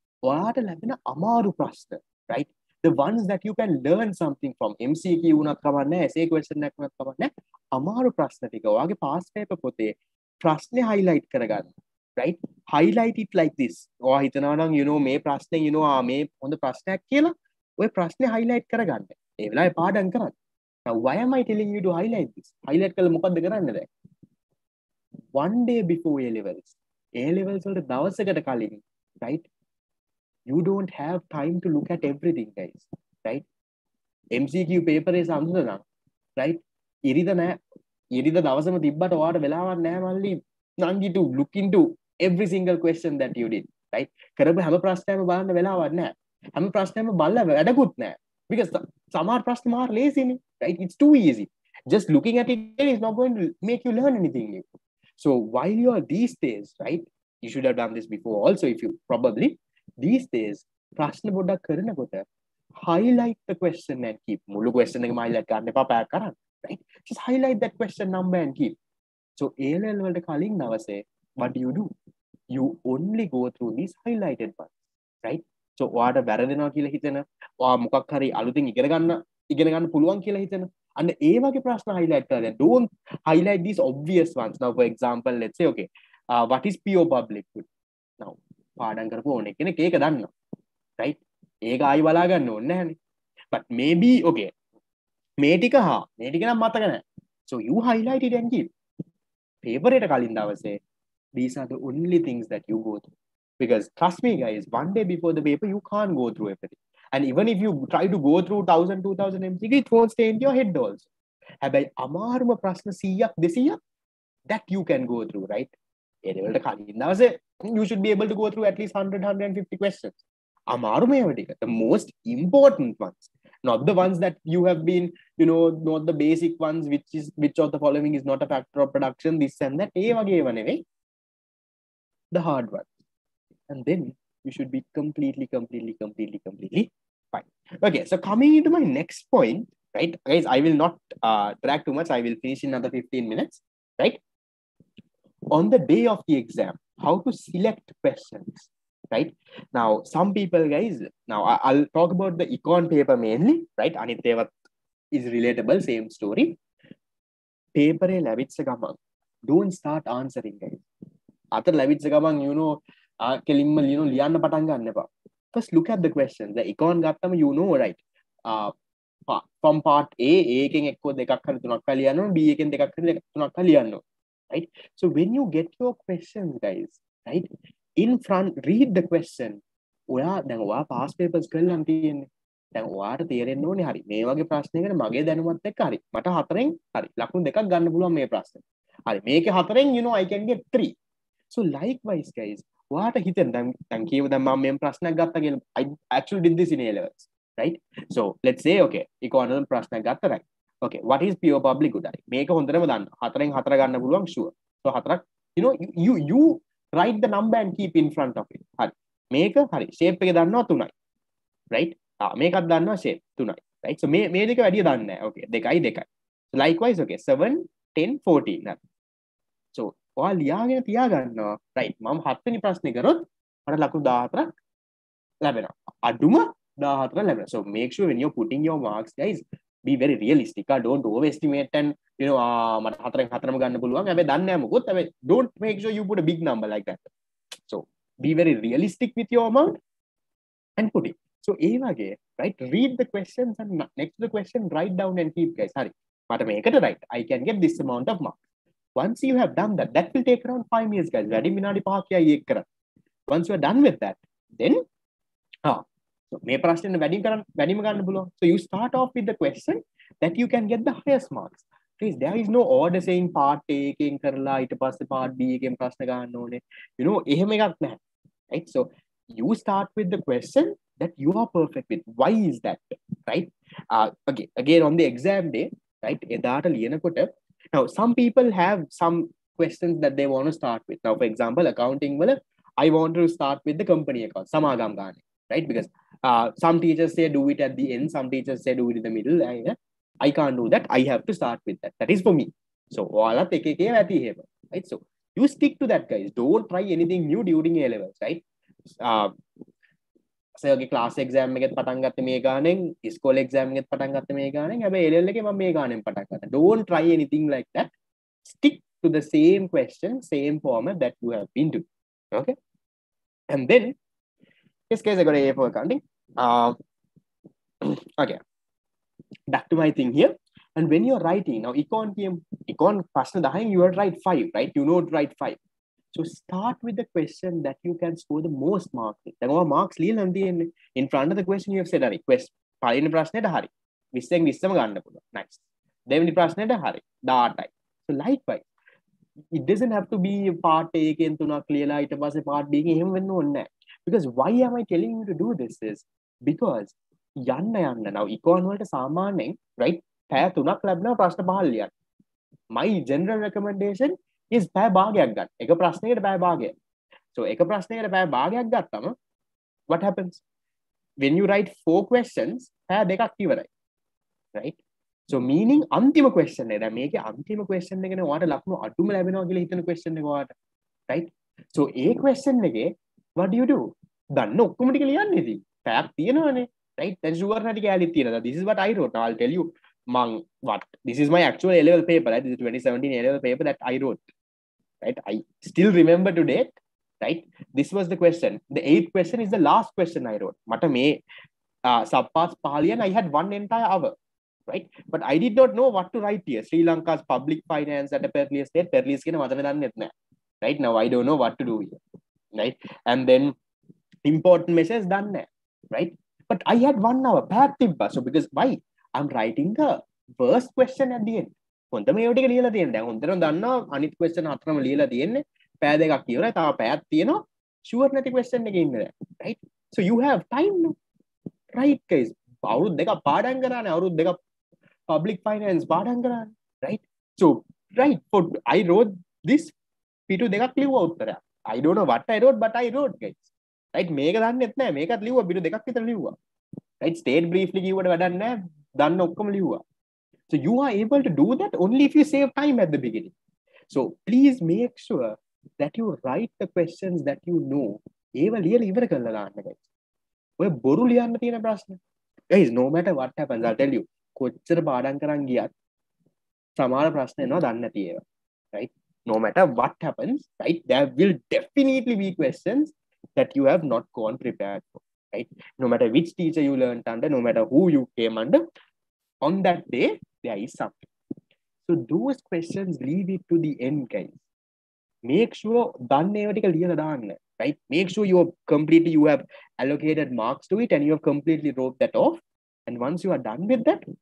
Right? The ones that you can learn something from. M C Q, essay question, amaru prashna tika. Wage past paper pote prashne highlight karagan. Right? Highlight it like this. Or hitananang, you know, me prashne, you know, me on the prashna kela. We prashne highlight karagan. Evla padan karan. Now, why am I telling you to highlight this? Highlight kala mukadda karanne da. One day before A levels, A levels වලට දවසකට කලින්, right? You don't have time to look at everything, guys, right? M C Q paper is සම්මුදනා, right? ඉරිද නෑ, ඉරිද දවසම තිබ්බට ඔයාට වෙලාවක් නෑ මල්ලි නංගි to look into every single question that you did, right? කරපු හැම ප්‍රශ්නයක්ම බලන්න වෙලාවක් නෑ. හැම ප්‍රශ්නයක්ම බලලා වැඩකුත් නෑ. Because සමහර ප්‍රශ්න මාර lazy, right? It's too easy. Just looking at it is not going to make you learn anything new. So while you are these days, right? You should have done this before also, if you probably these days, prashna boda karana kota, highlight the question and keep. Mulu question එක highlight කරන්න එපා පැයක් කරන්න, right? Just highlight that question number and keep. So A level වලට කලින් දවසේ what do you do? You only go through these highlighted ones, right? So ඔයාට වැරදෙනවා කියලා හිතෙන, ඔයා මොකක් හරි අලුතින් ඉගෙන ගන්න ඉගෙන ගන්න පුළුවන් කියලා හිතෙන and ඒ වගේ ප්‍රශ්න highlight කරලා don't highlight these obvious ones. Now for example, let's say, okay, uh, what is P O public good? Now පාඩම් කරපු ඕනේ කෙනෙක් ඒක දන්නවා, right? ඒක ආයි බලා ගන්න ඕනේ නැහැනේ. But maybe okay, මේ ටික හා මේ ටික නම් මතක නැහැ. So you highlight it and keep. Paper එකට කලින් දවසේ these are the only things that you go through. Because trust me, guys, one day before the paper, you can't go through everything. And even if you try to go through one thousand, two thousand M C Q, it won't stay in your head also. Habai amaruma prashna siyak desiyak that you can go through, right? You should be able to go through at least one hundred, one hundred fifty questions. Amaruma evadika, the most important ones, not the ones that you have been, you know, not the basic ones, which is which of the following is not a factor of production, this and that. The hard ones. And then you should be completely, completely, completely, completely fine. Okay, so coming into my next point, right, guys, I will not uh, drag too much. I will finish in another fifteen minutes, right? On the day of the exam, how to select questions, right? Now, some people, guys, now I'll talk about the econ paper mainly, right? Aniteva is relatable, same story. Paper lavitsa gamang. Don't start answering, guys. After lavitsa gamang, you know, කෙලින්ම ලියන ලියන්න පටන් ගන්න එපා. First look at the questions. The econ ගත්තම you know, right? Uh, from part A, A එකෙන් එක්ක දෙකක් හරි තුනක් හරි ලියන්න ඕන, B එකෙන් දෙකක් හරි තුනක් හරි ලියන්න ඕන. right? So when you get your questions, guys, right, in front, read the question. ඔයා දැන් ඔයා past papers කරලා තියෙන්නේ. දැන් ඔයාට තේරෙන්න ඕනේ හරි මේ වගේ ප්‍රශ්නයකට මගේ දැනුමත් එක්ක හරි මට හතරෙන් හරි ලකුණු දෙකක් ගන්න පුළුවන් මේ ප්‍රශ්නේ. හරි මේකේ හතරෙන් you know I can get three. So likewise guys, ඔයාට හිතෙන් දැන් දැන් කියව දැන් මම මේ ප්‍රශ්නයක් ගත්තා කියලා I actually did this in A levels, right? So let's say okay economic ප්‍රශ්නයක් ගත්තා right. Okay, what is pure public good? හරි මේක හොඳටම දන්න. හතරෙන් හතර ගන්න පුළුවන් sure. So හතරක් you know you you, you write the number and keep in front of it. හරි මේක හරි shape එක දන්නවා තුනයි. Right? ආ මේකත් දන්නවා shape තුනයි. Right? So මේ මේ දෙක වැඩි දන්නේ නැහැ. Okay දෙකයි දෙකයි. So likewise okay seven ten fourteen හරි. So ඔයා ලියාගෙන තියා ගන්නවා. Right? මම හත්වෙනි ප්‍රශ්නේ කරොත් මට ලකුණු දාහතරක් ලැබෙනවා. අඩුම දාහතර ලැබෙනවා. So make sure when you're putting your marks guys be very realistic. Don't overestimate and you know ආ මට හතරෙන් හතරම ගන්න පුළුවන්. හැබැයි දන්නේ නැහැ මොකොත්. හැබැයි don't make sure you put a big number like that. So be very realistic with your amount and put it. So ඒ වගේ right read the questions and next to the question write down and keep guys. හරි මට මේකට right I can get this amount of marks. Once you have done that, that will take around five years guys. වැඩි විනාඩි පහක් යයි ඒක කරන්න. Once you are done with that, then ah so මේ ප්‍රශ්නේ වැඩිම කරන්න වැඩිම ගන්න පුළුවන්. So you start off with the question that you can get the highest marks. Please there is no order saying part A එකෙන් කරලා ඊට පස්සේ part B එකෙන් ප්‍රශ්න ගන්න ඕනේ. You know එහෙම එකක් නැහැ. Right? So you start with the question that you are perfect with. Why is that? Right? Uh, okay, again on the exam day, right? එදාට ලියනකොට now some people have some questions that they want to start with. Now for example accounting වල I want to start with the company account සමාගම් ගන්න. Right? Because uh, some teachers say do it at the end, some teachers say do it in the middle. I, I can't do that. I have to start with that. That is for me. So ඔයාලත් එක එක ඇති එහෙම. Right? So you stick to that guys. Don't try anything new during A levels, right? Uh, so okay, class exam එකත් පටන් ගත්තේ මේ ගානෙන්, school exam එකත් පටන් ගත්තේ මේ ගානෙන්. හැබැයි A level එකේ මම මේ ගානෙන් පටන් ගත්තා. Don't try anything like that. Stick to the same question, same format that you have been doing. Okay? And then this case I got a A for accounting. Uh, okay. Back to my thing here. And when you're writing now econ econ ප්‍රශ්න දහයෙන් you will write five, right? You know to write five. So start with the question that you can score the most marks with. දැන් ඔයා marks ලියලා තියෙන්නේ. In front of the question you have said හරි. quest පළවෙනි ප්‍රශ්නෙට හරි. විස්සෙන් විස්සම ගන්න පුළුවන්. Nice. දෙවෙනි ප්‍රශ්නෙට හරි. දාටයි. So likewise it doesn't have to be part A එකෙන් තුනක් ලියලා ඊට පස්සේ part B එකෙන් එහෙම වෙන්න ඕනේ නැහැ. Because why am I telling you to do this is because යන්න යන්න now econ වලට සාමාන්‍යයෙන් right පැය තුනක් ලැබෙනවා ප්‍රශ්න පහක් ලියන්න. My general recommendation is පැය භාගයක් ගන්න. එක ප්‍රශ්නයකට පැය භාගයක්. So එක ප්‍රශ්නයකට පැය භාගයක් ගත්තම what happens? When you write four questions පැය දෙකක් ඉවරයි. Right? So meaning අන්තිම question එක. දැන් මේකේ අන්තිම question එකනේ ඔයාලට ලකුණු අඩුම ලැබෙනවා කියලා හිතන question එක ඔයාලට. Right? So ඒ question එකේ what do you do? දන්න ඔක්කොම ටික ලියන්න ඉතින්. පැයක් තියෙනවනේ. Right? Then sure නැති කැලිත් තියෙනවා. This is what I wrote. Now I'll tell you Mang, what this is my actual A level paper, right? This is twenty seventeen A level paper that I wrote, right? I still remember to date, right? This was the question. The eighth question is the last question I wrote. Mata me uh, subpass Palian, I had one entire hour, right? But I did not know what to write here. Sri Lanka's public finance at a Perlier state, Perlier skin, right? Now I don't know what to do here, right? And then important messages done there, right? But I had one hour, bad tibba. So because why? I'm writing the first question at the end. හොඳම ඒව ටික ලියලා තියෙනවා. දැන් හොඳටම දන්නවා අනිත් question හතරම ලියලා තියෙන්නේ. පැය දෙකක් ඉවරයි. තව පැයක් තියෙනවා. ෂුවර් නැති question එකේ ඉන්න දැන්. Right? So you have time now. Right guys. අවුරුදු දෙකක් පාඩම් කරානේ. අවුරුදු දෙකක් public finance පාඩම් කරානේ. Right? So right for I wrote this P two දෙකක් ලිව්වා උත්තරයක්. I don't know what I wrote but I wrote guys. Right? මේක දන්නෙත් නැහැ. මේකත් ලිව්වා P two දෙකක් විතර ලිව්වා. Right? State briefly කිව්වට වැඩක් නැහැ. දන්න ඔක්කොම ලිව්වා. So you are able to do that only if you save time at the beginning. So please make sure that you write the questions that you know. ඒව ලියලා ඉවර කරලා දාන්න guys. ඔය බොරු ලියන්න තියෙන ප්‍රශ්න. Guys, no matter what happens, I'll tell you. කොච්චර පාඩම් කරන් ගියත් සමහර ප්‍රශ්න එනවා දන්නේ නැති ඒවා. Right? No matter what happens, right? There will definitely be questions that you have not gone prepared for. Right? No matter which teacher you learned under, no matter who you came under, on that day, there is something. So So those questions, leave it to the end, guys. Make sure done right? Make sure you are completely, you have allocated marks to it and you have completely wrote that off. And once you are done with that,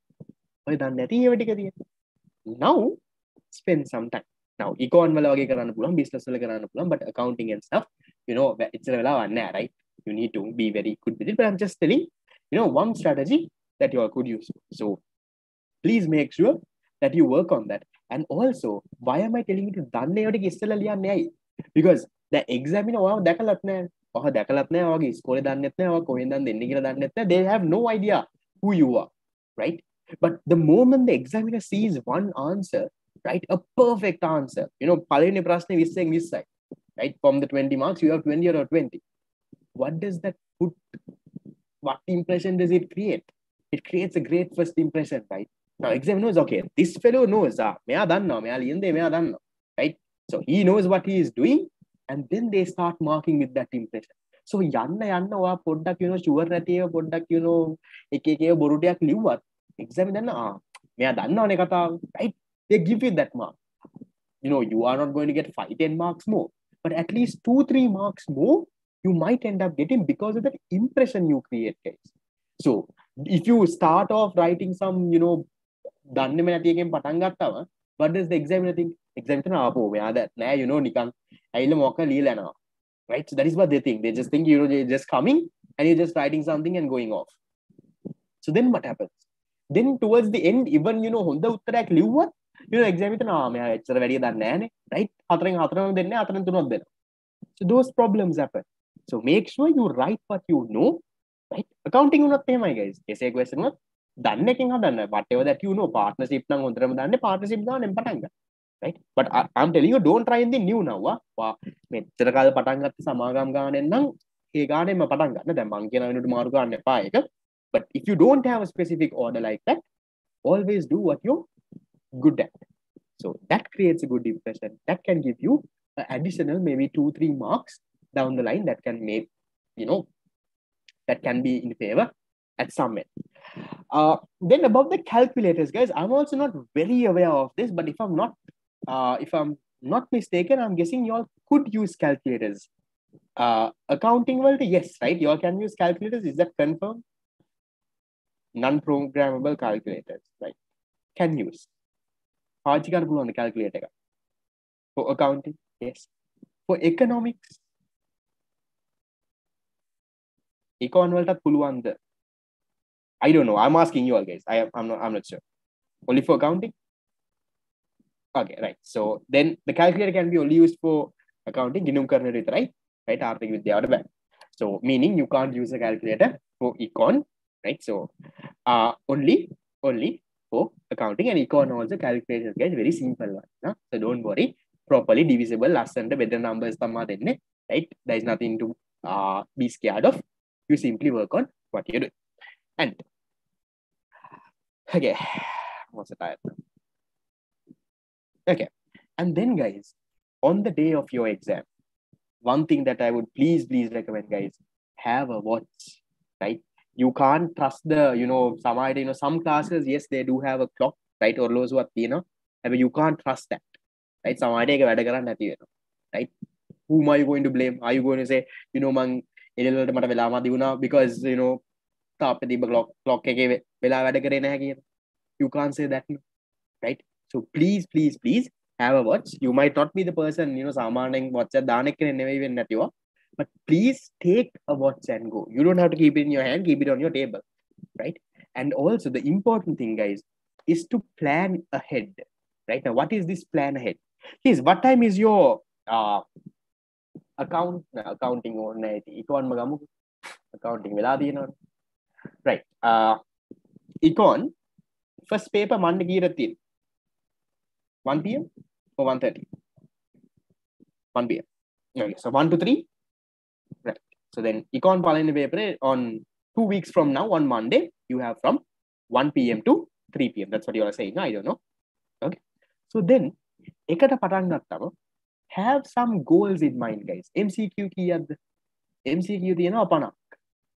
now spend some time. Now, econ wala wage karanna puluwan, business wala karanna puluwan, but accounting and stuff, you know, it's a right? You need to be very good with it. But I'm just telling, you know, one strategy that you all could use. So please make sure that you work on that. And also, why am I telling you to done eyote issala liyanne ai? Because the examiner oyaw dakalat naha. ඔහ දැකලත් නැහැ, ඔයගේ ඉස්කෝලේ දන්නෙත් නැහැ, ඔය කොහෙන්ද දෙන්නේ කියලා දන්නෙත් නැහැ. They have no idea who you are, right? But the moment the examiner sees one answer, right, a perfect answer, you know, පළවෙනි ප්‍රශ්නේ විස්සෙන් විස්සයි, right? From the twenty marks, you have twenty or twenty. What does that put? What impression does it create? It creates a great first impression, right? Now, examiner knows, okay, this fellow knows, ah, මෙයා දන්නවා, මෙයා ලියන්නේ මෙයා දන්නවා, right? So he knows what he is doing, and then they start marking with that impression. So යන්න යන්න ඔයා පොඩ්ඩක්, you know, sure නැතිව පොඩ්ඩක්, you know, එක එක ඒවා බොරු ටිකක් ලිව්වත් examiner දන්නා, ah, මෙයා දන්නවනේ කතාව, right? They give you that mark. You know, you are not going to get five, ten marks more, but at least two, three marks more you might end up getting because of that impression you create, guys. So if you start off writing some, you know, දන්නේම නැති එකෙන් පටන් ගත්තම, what does the examiner think? Examiner ආපෝ මෙයා that නෑ, you know, නිකන් ඇයිල මොකක් ලියලා යනවා, right? So that is what they think. They just think, you know, they're just coming and you're just writing something and going off. So then what happens? Then towards the end, even, you know, හොඳ උත්තරයක් ලිව්වත්, you know, examiner ආ මෙයා එච්චර වැඩිය දන්නේ නෑනේ, right? හතරෙන් හතරම දෙන්නේ, හතරෙන් තුනක් දෙනවා. So those problems happen. So make sure you write what you know, right? Accounting උනත් එහෙමයි, guys. essay question උනත් දන්න එකෙන් හදන්න, whatever that you know. Partnership නම් හොඳටම දන්නේ, partnership ගානෙන් පටන් ගන්න, right? But I, I'm telling you, don't try anything new now. වා මෙච්චර කාලේ පටන් ගත්ත සමාගම් ගානෙන් නම් ඒ ගානෙන්ම පටන් ගන්න. දැන් මං කියන වෙනුවට මාරු ගන්න එපා ඒක. But if you don't have a specific order like that, always do what you're good at. So that creates a good impression. That can give you an additional maybe two, three marks down the line. That can make, you know, that can be in favor at some end. Uh, then about the calculators, guys, I'm also not very aware of this, but if I'm not, uh, if I'm not mistaken, I'm guessing you all could use calculators. Uh, accounting world, yes, right? You all can use calculators. Is that confirmed? Non-programmable calculators, right? Can use. පාවිච්චි කරන්න පුළුවන් calculator එක. For accounting, yes. For economics, econ වලටත් පුළුවන්ද? I don't know. I'm asking you all, guys. I am, I'm not, I'm not sure. Only for accounting? Okay, right. So then the calculator can be only used for accounting. Ginum karna right? Right? Arthik vidya back. So meaning you can't use a calculator for econ, right? So uh, only, only for accounting, and econ also calculators, guys. Very simple one. No? So don't worry. Properly divisible, last and the better numbers, right? There is nothing to uh, be scared of. You simply work on what you're doing. And okay, what's the time? Okay, and then, guys, on the day of your exam, one thing that I would please, please recommend, guys, have a watch, right? You can't trust the, you know, some you know, some classes, yes, they do have a clock, right? Or those what you know, but you can't trust that, right? Some idea right? Whom are you going to blame? Are you going to say, you know, man, because, you know, clock clock you can't say that, right? So please, please, please have a watch. You might not be the person, you know, samaning watch at danek, but please take a watch and go. You don't have to keep it in your hand, keep it on your table, right? And also the important thing, guys, is to plan ahead, right? Now, what is this plan ahead? Please, what time is your uh, account accounting or econ magamu accounting veladina, right? Uh, econ first paper Monday kira one p m or one thirty? one p m Okay, so one to three, right? So then econ palani paper on two weeks from now on Monday you have from one p m to three p m That's what you are saying. I don't know. Okay, so then ekata patan gattama have some goals in mind, guys. M C Q kiyadda? M C Q tiyena fifty,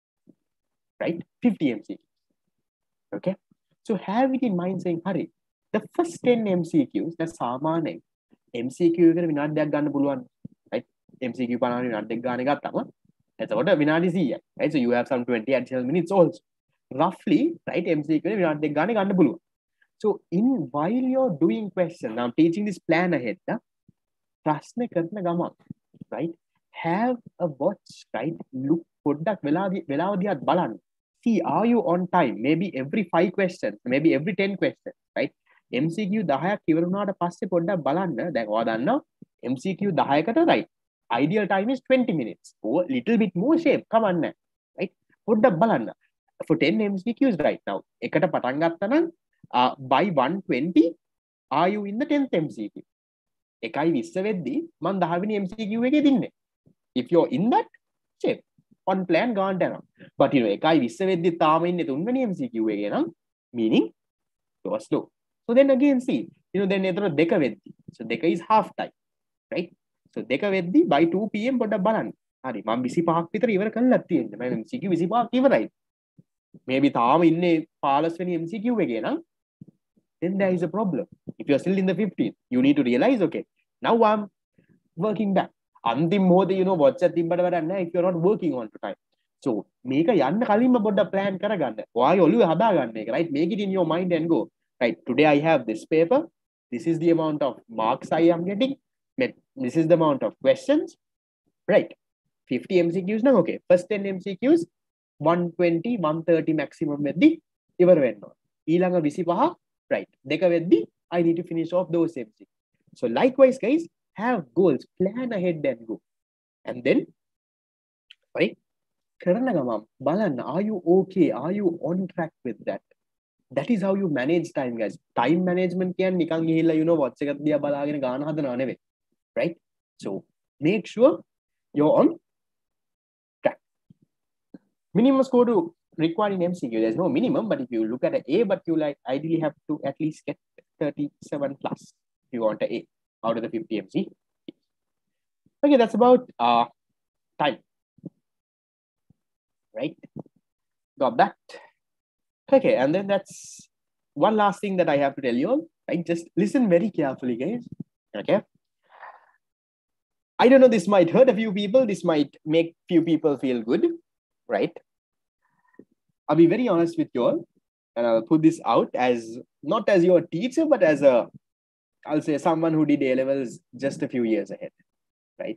right? fifty M C Q. Okay, so have it in mind saying, Hari, The first ten M C Qs, that's සාමාන්‍යයෙන් M C Q එකට විනාඩියක් ගන්න පුළුවන්. Right? M C Q පනහට විනාඩියක් ගන්න ගත්තම එතකොට විනාඩි සීයක්. Right? So you have some twenty additional minutes also. Roughly, right? M C Q එකට විනාඩියක් ගන්න ගන්න පුළුවන්. So in while you're doing question, now I'm teaching this plan ahead. ප්‍රශ්න කරන ගමන්, right? Have a watch, right? Look පොඩ්ඩක් වෙලාවදී වෙලාවදිහත් බලන්න. See, are you on time? Maybe every five questions, maybe every ten questions, right? M C Q දහයක් ඉවර වුණාට පස්සේ පොඩ්ඩක් බලන්න. දැන් ඔයා දන්නවා M C Q දහයකට right. Ideal time is twenty minutes. Or little bit more shape. කමන්නේ. Right? පොඩ්ඩක් බලන්න. For ten M C Qs right now. එකට පටන් ගත්තා නම් uh, by one twenty are you in the tenth M C Q? එකයි විස්ස වෙද්දී මම දහ වෙනි M C Q එකේ දින්නේ. If you're in that shape, on plan ගානට යනවා. But you know එකයි විස්ස වෙද්දී තාම ඉන්නේ තුන්වෙනි M C Q එකේ නම් meaning you are slow. So then again see, you know then එතන දෙක වෙද්දී. So දෙක is half time, right? So දෙක වෙද්දී by two P M පොඩ්ඩක් බලන්න. හරි මම විසිපහක් විතර ඉවර කරලා තියෙන්නේ. මම M C Q විසිපහක් ඉවරයි. Maybe තාම ඉන්නේ පහළොස් වෙනි M C Q එකේ නම් then there is a problem. If you're still in the fifteenth, you need to realize, okay, now I'm working back. අන්තිම මොහොතේ you know WhatsApp තිබ්බට වැඩක් නැහැ if you're not working on time. So මේක යන්න කලින්ම පොඩ්ඩක් plan කරගන්න. ඔයාගේ ඔළුවේ හදාගන්න එක, right? Make it in your mind and go. Right, today I have this paper. This is the amount of marks I am getting. This is the amount of questions. Right, fifty M C Qs now. Okay, first ten M C Qs, one twenty, one thirty maximum වෙද්දී ඉවර වෙන්න ඕන. ඊළඟ විසිපහ right. දෙක වෙද්දී I need to finish off those M C Qs. So likewise guys, have goals, plan ahead and go. And then right, කරන ගමන් බලන්න, are you okay? Are you on track with that? That is how you manage time guys. Time management කියන්නේ නිකන් ගිහිල්ලා you know WhatsApp එකක් දිහා බලාගෙන ගාන හදනව නෙවෙයි. Right? So make sure you're on track. Minimum score to require in M C Q. There's no minimum, but if you look at an A, but you like ideally have to at least get thirty-seven plus if you want an A out of the fifty M C Q. Okay, that's about uh time. Right? Got that? Okay, and then that's one last thing that I have to tell you all. Right? Just listen very carefully, guys. Okay. I don't know, this might hurt a few people. This might make few people feel good, right? I'll be very honest with you all, and I'll put this out as not as your teacher, but as a, I'll say someone who did A levels just a few years ahead, right?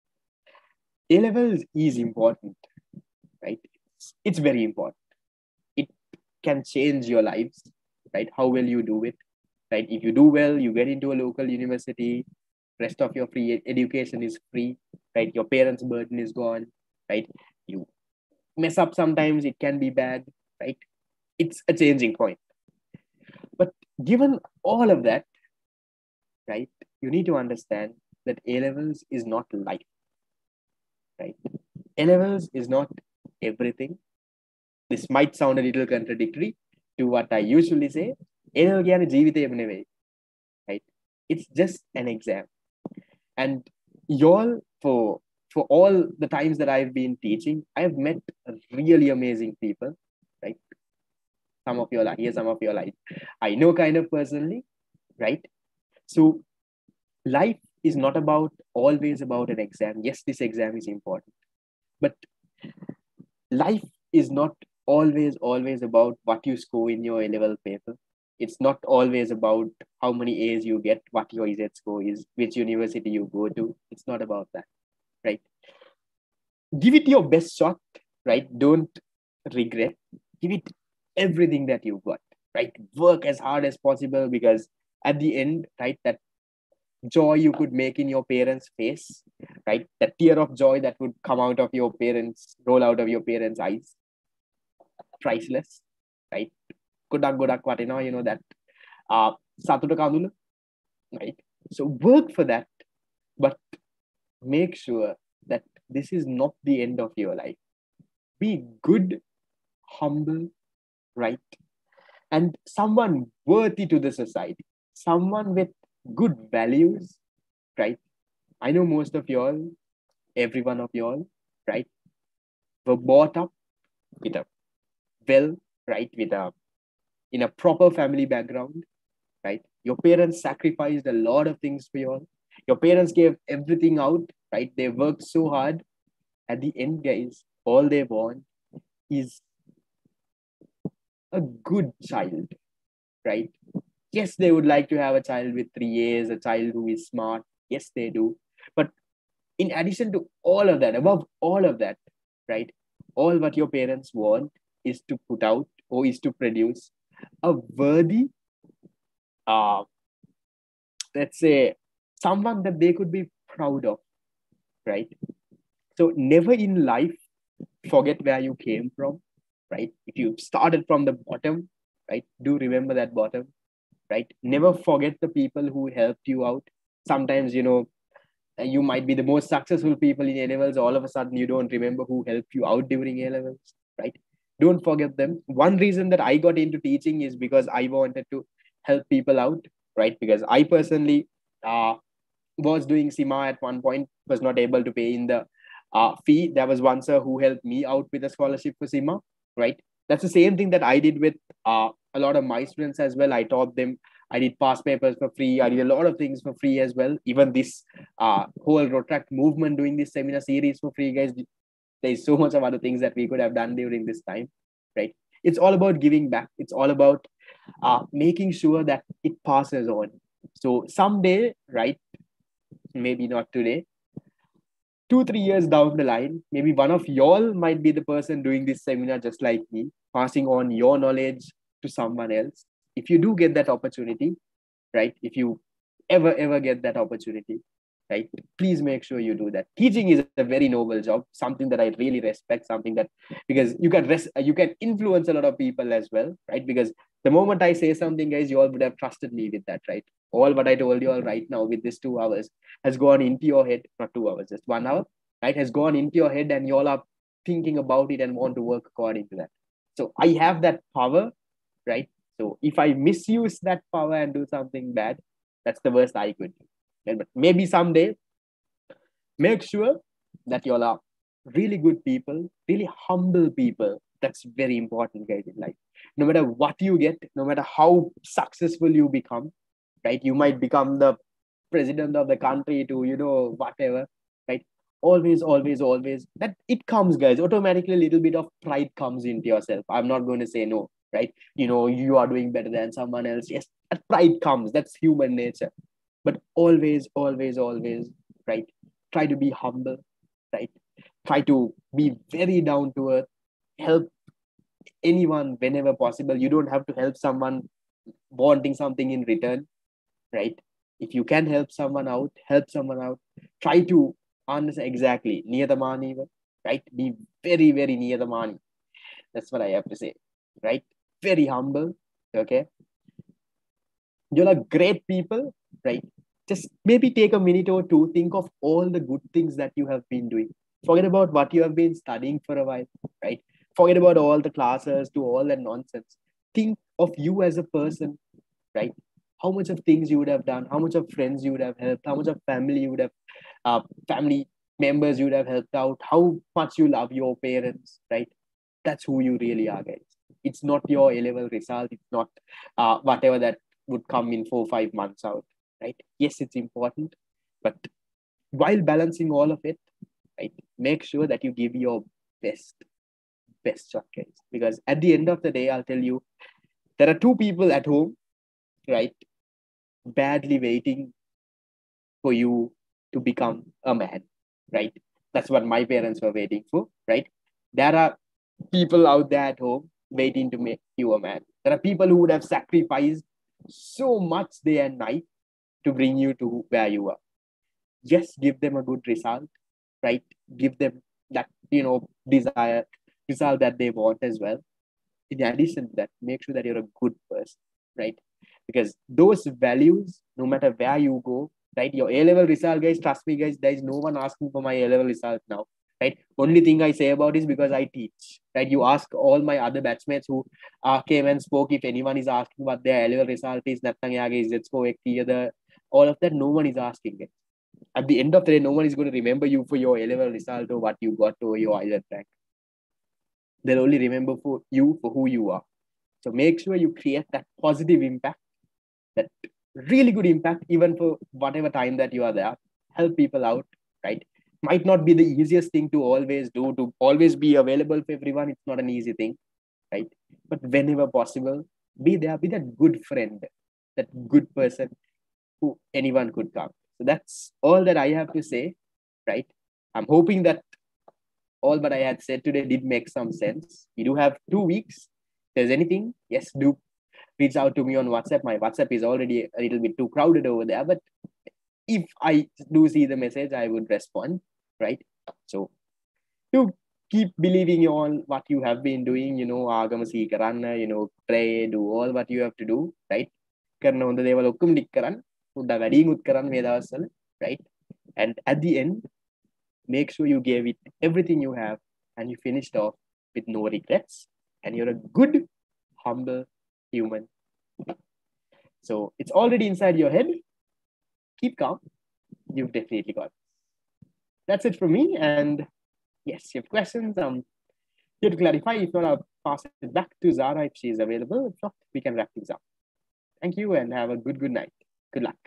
A levels is important, right? It's, it's very important. It can change your lives, right? How well you do it, right? If you do well, you get into a local university. Rest of your free education is free, right? Your parents' burden is gone, right? You mess up sometimes, it can be bad, right? It's a changing point. But given all of that, right, you need to understand that A levels is not life, right? A levels is not everything. This might sound a little contradictory to what I usually say. A level කියන්නේ ජීවිතේම නෙවෙයි, right? It's just an exam. And y'all, for for all the times that I've been teaching, I've met really amazing people, right? Some of you are here, some of you are like, I know kind of personally, right? So life is not about always about an exam. Yes, this exam is important, but life is not always, always about what you score in your A-level paper. It's not always about how many A's you get, what your Z score is, which university you go to. It's not about that, right? Give it your best shot, right? Don't regret. Give it everything that you got, right? Work as hard as possible, because at the end, right, that joy you could make in your parents' face, right? That tear of joy that would come out of your parents, roll out of your parents' eyes, priceless, right? Godak godak watina, you know that uh satuta kadula, right? So work for that, but make sure that this is not the end of your life. Be good, humble, right? And someone worthy to the society, someone with good values, right? I know most of y'all, every one of y'all, right, were brought up with a well, right, with a in a proper family background, right? Your parents sacrificed a lot of things for you all. Your parents gave everything out, right? They worked so hard. At the end, guys, all they want is a good child, right? Yes, they would like to have a child with three A's, a child who is smart. Yes, they do. But in addition to all of that, above all of that, right? All what your parents want is to put out or is to produce a worthy, uh, let's say, someone that they could be proud of, right? So never in life forget where you came from, right? If you started from the bottom, right? Do remember that bottom, right? Never forget the people who helped you out. Sometimes, you know, you might be the most successful people in A levels. All of a sudden, you don't remember who helped you out during A levels, right? Don't forget them. One reason that I got into teaching is because I wanted to help people out, right? Because I personally uh, was doing C I M A at one point, was not able to pay in the uh, fee. There was one sir who helped me out with a scholarship for C I M A, right? That's the same thing that I did with uh, a lot of my students as well. I taught them. I did past papers for free. I did a lot of things for free as well. Even this uh, whole Rotaract movement doing this seminar series for free, guys. There's so much of other things that we could have done during this time, right? It's all about giving back. It's all about uh, making sure that it passes on. So someday, right? Maybe not today, two, three years down the line, maybe one of y'all might be the person doing this seminar just like me, passing on your knowledge to someone else. If you do get that opportunity, right? If you ever, ever get that opportunity, right? Please make sure you do that. Teaching is a very noble job, something that I really respect, something that, because you can rest, you can influence a lot of people as well, right? Because the moment I say something, guys, you all would have trusted me with that, right? All what I told you all right now with this two hours has gone into your head, not two hours, just one hour, right? Has gone into your head and you all are thinking about it and want to work according to that. So I have that power, right? So if I misuse that power and do something bad, that's the worst I could do. But maybe someday, make sure that you all are really good people, really humble people. That's very important, guys, in life. No matter what you get, no matter how successful you become, right? You might become the president of the country to, you know, whatever, right? Always, always, always, that it comes, guys, automatically a little bit of pride comes into yourself. I'm not going to say no, right? You know, you are doing better than someone else. Yes, that pride comes. That's human nature. But always, always, always, right? Try to be humble, right? Try to be very down to earth. Help anyone whenever possible. You don't have to help someone wanting something in return, right? If you can help someone out, help someone out. Try to understand exactly near the money, right? Be very, very near the money. That's what I have to say, right? Very humble, okay? You're a great people, right? Just maybe take a minute or two, think of all the good things that you have been doing. Forget about what you have been studying for a while, right? Forget about all the classes, to all that nonsense. Think of you as a person, right? How much of things you would have done, how much of friends you would have helped, how much of family you would have, uh, family members you would have helped out, how much you love your parents, right? That's who you really are, guys. It's not your A-level result. It's not uh, whatever that would come in four, five months out, right? Yes, it's important, but while balancing all of it, right, make sure that you give your best, best shot, guys. Because at the end of the day, I'll tell you, there are two people at home, right, badly waiting for you to become a man, right? That's what my parents were waiting for, right? There are people out there at home waiting to make you a man. There are people who would have sacrificed so much day and night to bring you to where you are. Just give them a good result, right? Give them that, you know, desire, result that they want as well. In addition to that, make sure that you're a good person, right? Because those values, no matter where you go, right? Your A-level result, guys, trust me, guys, there is no one asking for my A-level result now, right? Only thing I say about it is because I teach, right? You ask all my other batchmates who uh, came and spoke, if anyone is asking what their A-level result is, all of that, no one is asking it. At the end of the day, no one is going to remember you for your A-level result or what you got or your I E L T S rank. They'll only remember for you for who you are. So make sure you create that positive impact, that really good impact, even for whatever time that you are there. Help people out, right? Might not be the easiest thing to always do, to always be available for everyone. It's not an easy thing, right? But whenever possible, be there, be that good friend, that good person who anyone could come. So that's all that I have to say, right? I'm hoping that all what I had said today did make some sense. You do have two weeks. If there's anything, yes, do reach out to me on WhatsApp. My WhatsApp is already a little bit too crowded over there, but if I do see the message, I would respond, right? So to keep believing on what you have been doing, you know, ආගමසී කරන්න, you know, pray, do all what you have to do, right? කරන හොඳ දේවල් ඔක්කොම ටික කරන්න, උඩ වැඩිමුත් කරන්න මේ දවස්වල, right? And at the end, make sure you gave it everything you have and you finished off with no regrets, and you're a good, humble human. So it's already inside your head. Keep calm. You've definitely got it. That's it from me. And yes, you have questions. Um, here to clarify. If not, I'll pass it back to Zara if she is available. If not, we can wrap things up. Thank you and have a good, good night. Good luck.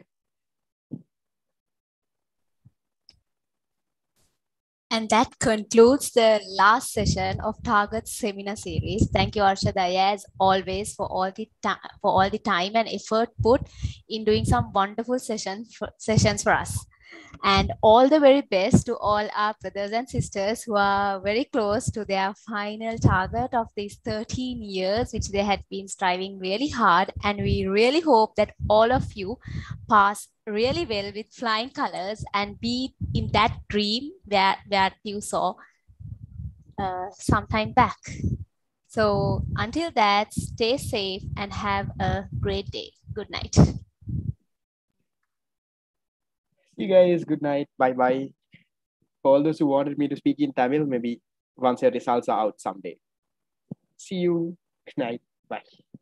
And that concludes the last session of Target seminar series. Thank you, Arshadaya, as always, for all the time for all the time and effort put in doing some wonderful sessions for, sessions for us. And all the very best to all our brothers and sisters who are very close to their final target of these thirteen years, which they had been striving really hard. And we really hope that all of you pass really well with flying colors and be in that dream that, that you saw uh, some time back. So until that, stay safe and have a great day. Good night. See you guys. Good night. Bye bye. For all those who wanted me to speak in Tamil, maybe once your results are out someday. See you. Good night. Bye.